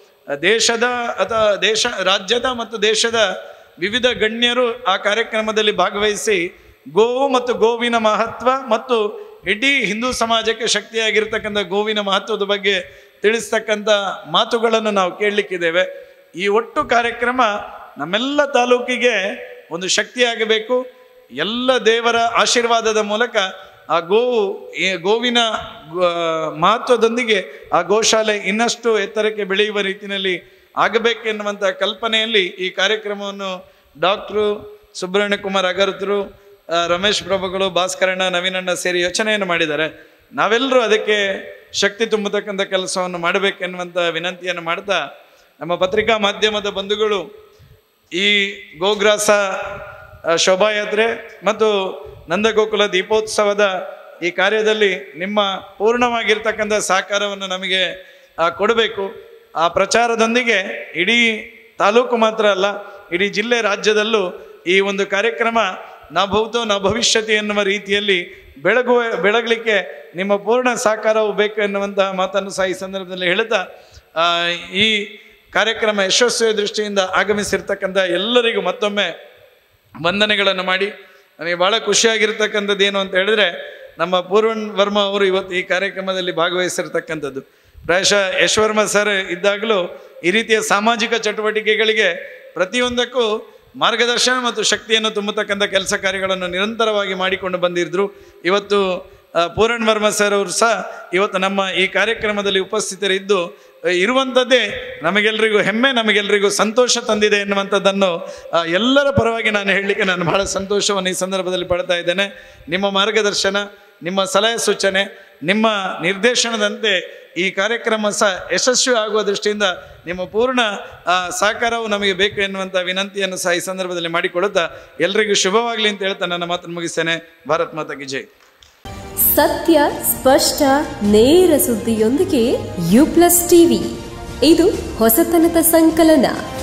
ರಾಜ್ಯದ ಮತ್ತು ದೇಶದ ವಿವಿಧ ಗಣ್ಯರು ಆ ಕಾರ್ಯಕ್ರಮದಲ್ಲಿ ಭಾಗವಹಿಸಿ ಗೋವು ಮತ್ತು ಗೋವಿನ ಮಹತ್ವ ಮತ್ತು ಇಡೀ ಹಿಂದೂ ಸಮಾಜಕ್ಕೆ ಶಕ್ತಿಯಾಗಿರ್ತಕ್ಕಂಥ ಗೋವಿನ ಮಹತ್ವದ ಬಗ್ಗೆ ತಿಳಿಸ್ತಕ್ಕಂಥ ಮಾತುಗಳನ್ನು ನಾವು ಕೇಳಲಿಕ್ಕಿದ್ದೇವೆ. ಈ ಒಟ್ಟು ಕಾರ್ಯಕ್ರಮ ನಮ್ಮೆಲ್ಲ ತಾಲೂಕಿಗೆ ಒಂದು ಶಕ್ತಿಯಾಗಬೇಕು. ಎಲ್ಲ ದೇವರ ಆಶೀರ್ವಾದದ ಮೂಲಕ ಆ ಗೋವಿನ ಮಹತ್ವದೊಂದಿಗೆ ಆ ಗೋಶಾಲೆ ಇನ್ನಷ್ಟು ಎತ್ತರಕ್ಕೆ ಬೆಳೆಯುವ ರೀತಿಯಲ್ಲಿ ಆಗಬೇಕೆನ್ನುವಂಥ ಕಲ್ಪನೆಯಲ್ಲಿ ಈ ಕಾರ್ಯಕ್ರಮವನ್ನು ಡಾಕ್ಟ್ರು ಸುಬ್ರಹ್ಮಣ್ಯ ಕುಮಾರ್ ಅಗರ್ತರು, ರಮೇಶ್ ಪ್ರಭುಗಳು, ಭಾಸ್ಕರಣ್ಣ, ನವೀನಣ್ಣ ಸೇರಿ ಯೋಚನೆಯನ್ನು ಮಾಡಿದ್ದಾರೆ. ನಾವೆಲ್ಲರೂ ಅದಕ್ಕೆ ಶಕ್ತಿ ತುಂಬತಕ್ಕಂಥ ಕೆಲಸವನ್ನು ಮಾಡಬೇಕೆನ್ನುವಂಥ ವಿನಂತಿಯನ್ನು ಮಾಡ್ತಾ, ನಮ್ಮ ಪತ್ರಿಕಾ ಮಾಧ್ಯಮದ ಬಂಧುಗಳು ಈ ಗೋಗ್ರಾಸ ಶೋಭಾಯಾತ್ರೆ ಮತ್ತು ನಂದಗೋಕುಲ ದೀಪೋತ್ಸವದ ಈ ಕಾರ್ಯದಲ್ಲಿ ನಿಮ್ಮ ಪೂರ್ಣವಾಗಿರ್ತಕ್ಕಂಥ ಸಹಕಾರವನ್ನು ನಮಗೆ ಕೊಡಬೇಕು. ಆ ಪ್ರಚಾರದೊಂದಿಗೆ ಇಡೀ ತಾಲೂಕು ಮಾತ್ರ ಅಲ್ಲ, ಇಡೀ ಜಿಲ್ಲೆ ರಾಜ್ಯದಲ್ಲೂ ಈ ಒಂದು ಕಾರ್ಯಕ್ರಮ ನಾ ಭೂತೋ ನಾ ಭವಿಷ್ಯತಿ ಎನ್ನುವ ರೀತಿಯಲ್ಲಿ ಬೆಳಗಲಿಕ್ಕೆ ನಿಮ್ಮ ಪೂರ್ಣ ಸಹಕಾರವು ಬೇಕು ಎನ್ನುವಂತಹ ಮಾತನ್ನು ಸಹ ಈ ಸಂದರ್ಭದಲ್ಲಿ ಹೇಳ್ತಾ, ಈ ಕಾರ್ಯಕ್ರಮ ಯಶಸ್ವಿ ದೃಷ್ಟಿಯಿಂದ ಆಗಮಿಸಿರ್ತಕ್ಕಂಥ ಎಲ್ಲರಿಗೂ ಮತ್ತೊಮ್ಮೆ ವಂದನೆಗಳನ್ನು ಮಾಡಿ, ನನಗೆ ಭಾಳ ಖುಷಿಯಾಗಿರ್ತಕ್ಕಂಥದ್ದು ಏನು ಅಂತ ಹೇಳಿದ್ರೆ, ನಮ್ಮ ಪೂರ್ವನ್ ವರ್ಮ ಅವರು ಇವತ್ತು ಈ ಕಾರ್ಯಕ್ರಮದಲ್ಲಿ ಭಾಗವಹಿಸಿರ್ತಕ್ಕಂಥದ್ದು. ಪ್ರಾಯಶಃ ಯಶ್ವರ್ಮ ಸರ್ ಇದ್ದಾಗಲೂ ಈ ರೀತಿಯ ಸಾಮಾಜಿಕ ಚಟುವಟಿಕೆಗಳಿಗೆ ಪ್ರತಿಯೊಂದಕ್ಕೂ ಮಾರ್ಗದರ್ಶನ ಮತ್ತು ಶಕ್ತಿಯನ್ನು ತುಂಬತಕ್ಕಂಥ ಕೆಲಸ ಕಾರ್ಯಗಳನ್ನು ನಿರಂತರವಾಗಿ ಮಾಡಿಕೊಂಡು ಬಂದಿದ್ರು. ಇವತ್ತು ಪೂರಣ್ ವರ್ಮ ಸರ್ ಅವರು ಸಹ ಇವತ್ತು ನಮ್ಮ ಈ ಕಾರ್ಯಕ್ರಮದಲ್ಲಿ ಉಪಸ್ಥಿತರಿದ್ದು ಇರುವಂಥದ್ದೇ ನಮಗೆಲ್ಲರಿಗೂ ಹೆಮ್ಮೆ, ನಮಗೆಲ್ಲರಿಗೂ ಸಂತೋಷ ತಂದಿದೆ ಎನ್ನುವಂಥದ್ದನ್ನು ಎಲ್ಲರ ಪರವಾಗಿ ನಾನು ಹೇಳಲಿಕ್ಕೆ ನಾನು ಬಹಳ ಸಂತೋಷವನ್ನು ಈ ಸಂದರ್ಭದಲ್ಲಿ ಪಡ್ತಾ ಇದ್ದೇನೆ. ನಿಮ್ಮ ಮಾರ್ಗದರ್ಶನ, ನಿಮ್ಮ ಸಲಹೆ ಸೂಚನೆ, ನಿಮ್ಮ ನಿರ್ದೇಶನದಂತೆ ಈ ಕಾರ್ಯಕ್ರಮ ಸಹ ಯಶಸ್ವಿ ಆಗುವ ದೃಷ್ಟಿಯಿಂದ ನಿಮ್ಮ ಪೂರ್ಣ ಸಹಕಾರವು ನಮಗೆ ಬೇಕು ಎನ್ನುವಂಥ ವಿನಂತಿಯನ್ನು ಸಹ ಈ ಸಂದರ್ಭದಲ್ಲಿ ಮಾಡಿಕೊಳ್ಳುತ್ತಾ ಎಲ್ರಿಗೂ ಶುಭವಾಗಲಿ ಅಂತ ಹೇಳ್ತಾ ನನ್ನ ಮಾತನ್ನು ಮುಗಿಸ್ತೇನೆ. ಭಾರತ್ ಮಾತಾ ಕಿ ಜೈ. ಸತ್ಯ, ಸ್ಪಷ್ಟ, ನೇರ ಸುದ್ದಿಯೊಂದಿಗೆ ಯು ಪ್ಲಸ್ ಟಿವಿ, ಇದು ಹೊಸತನದ ಸಂಕಲನ.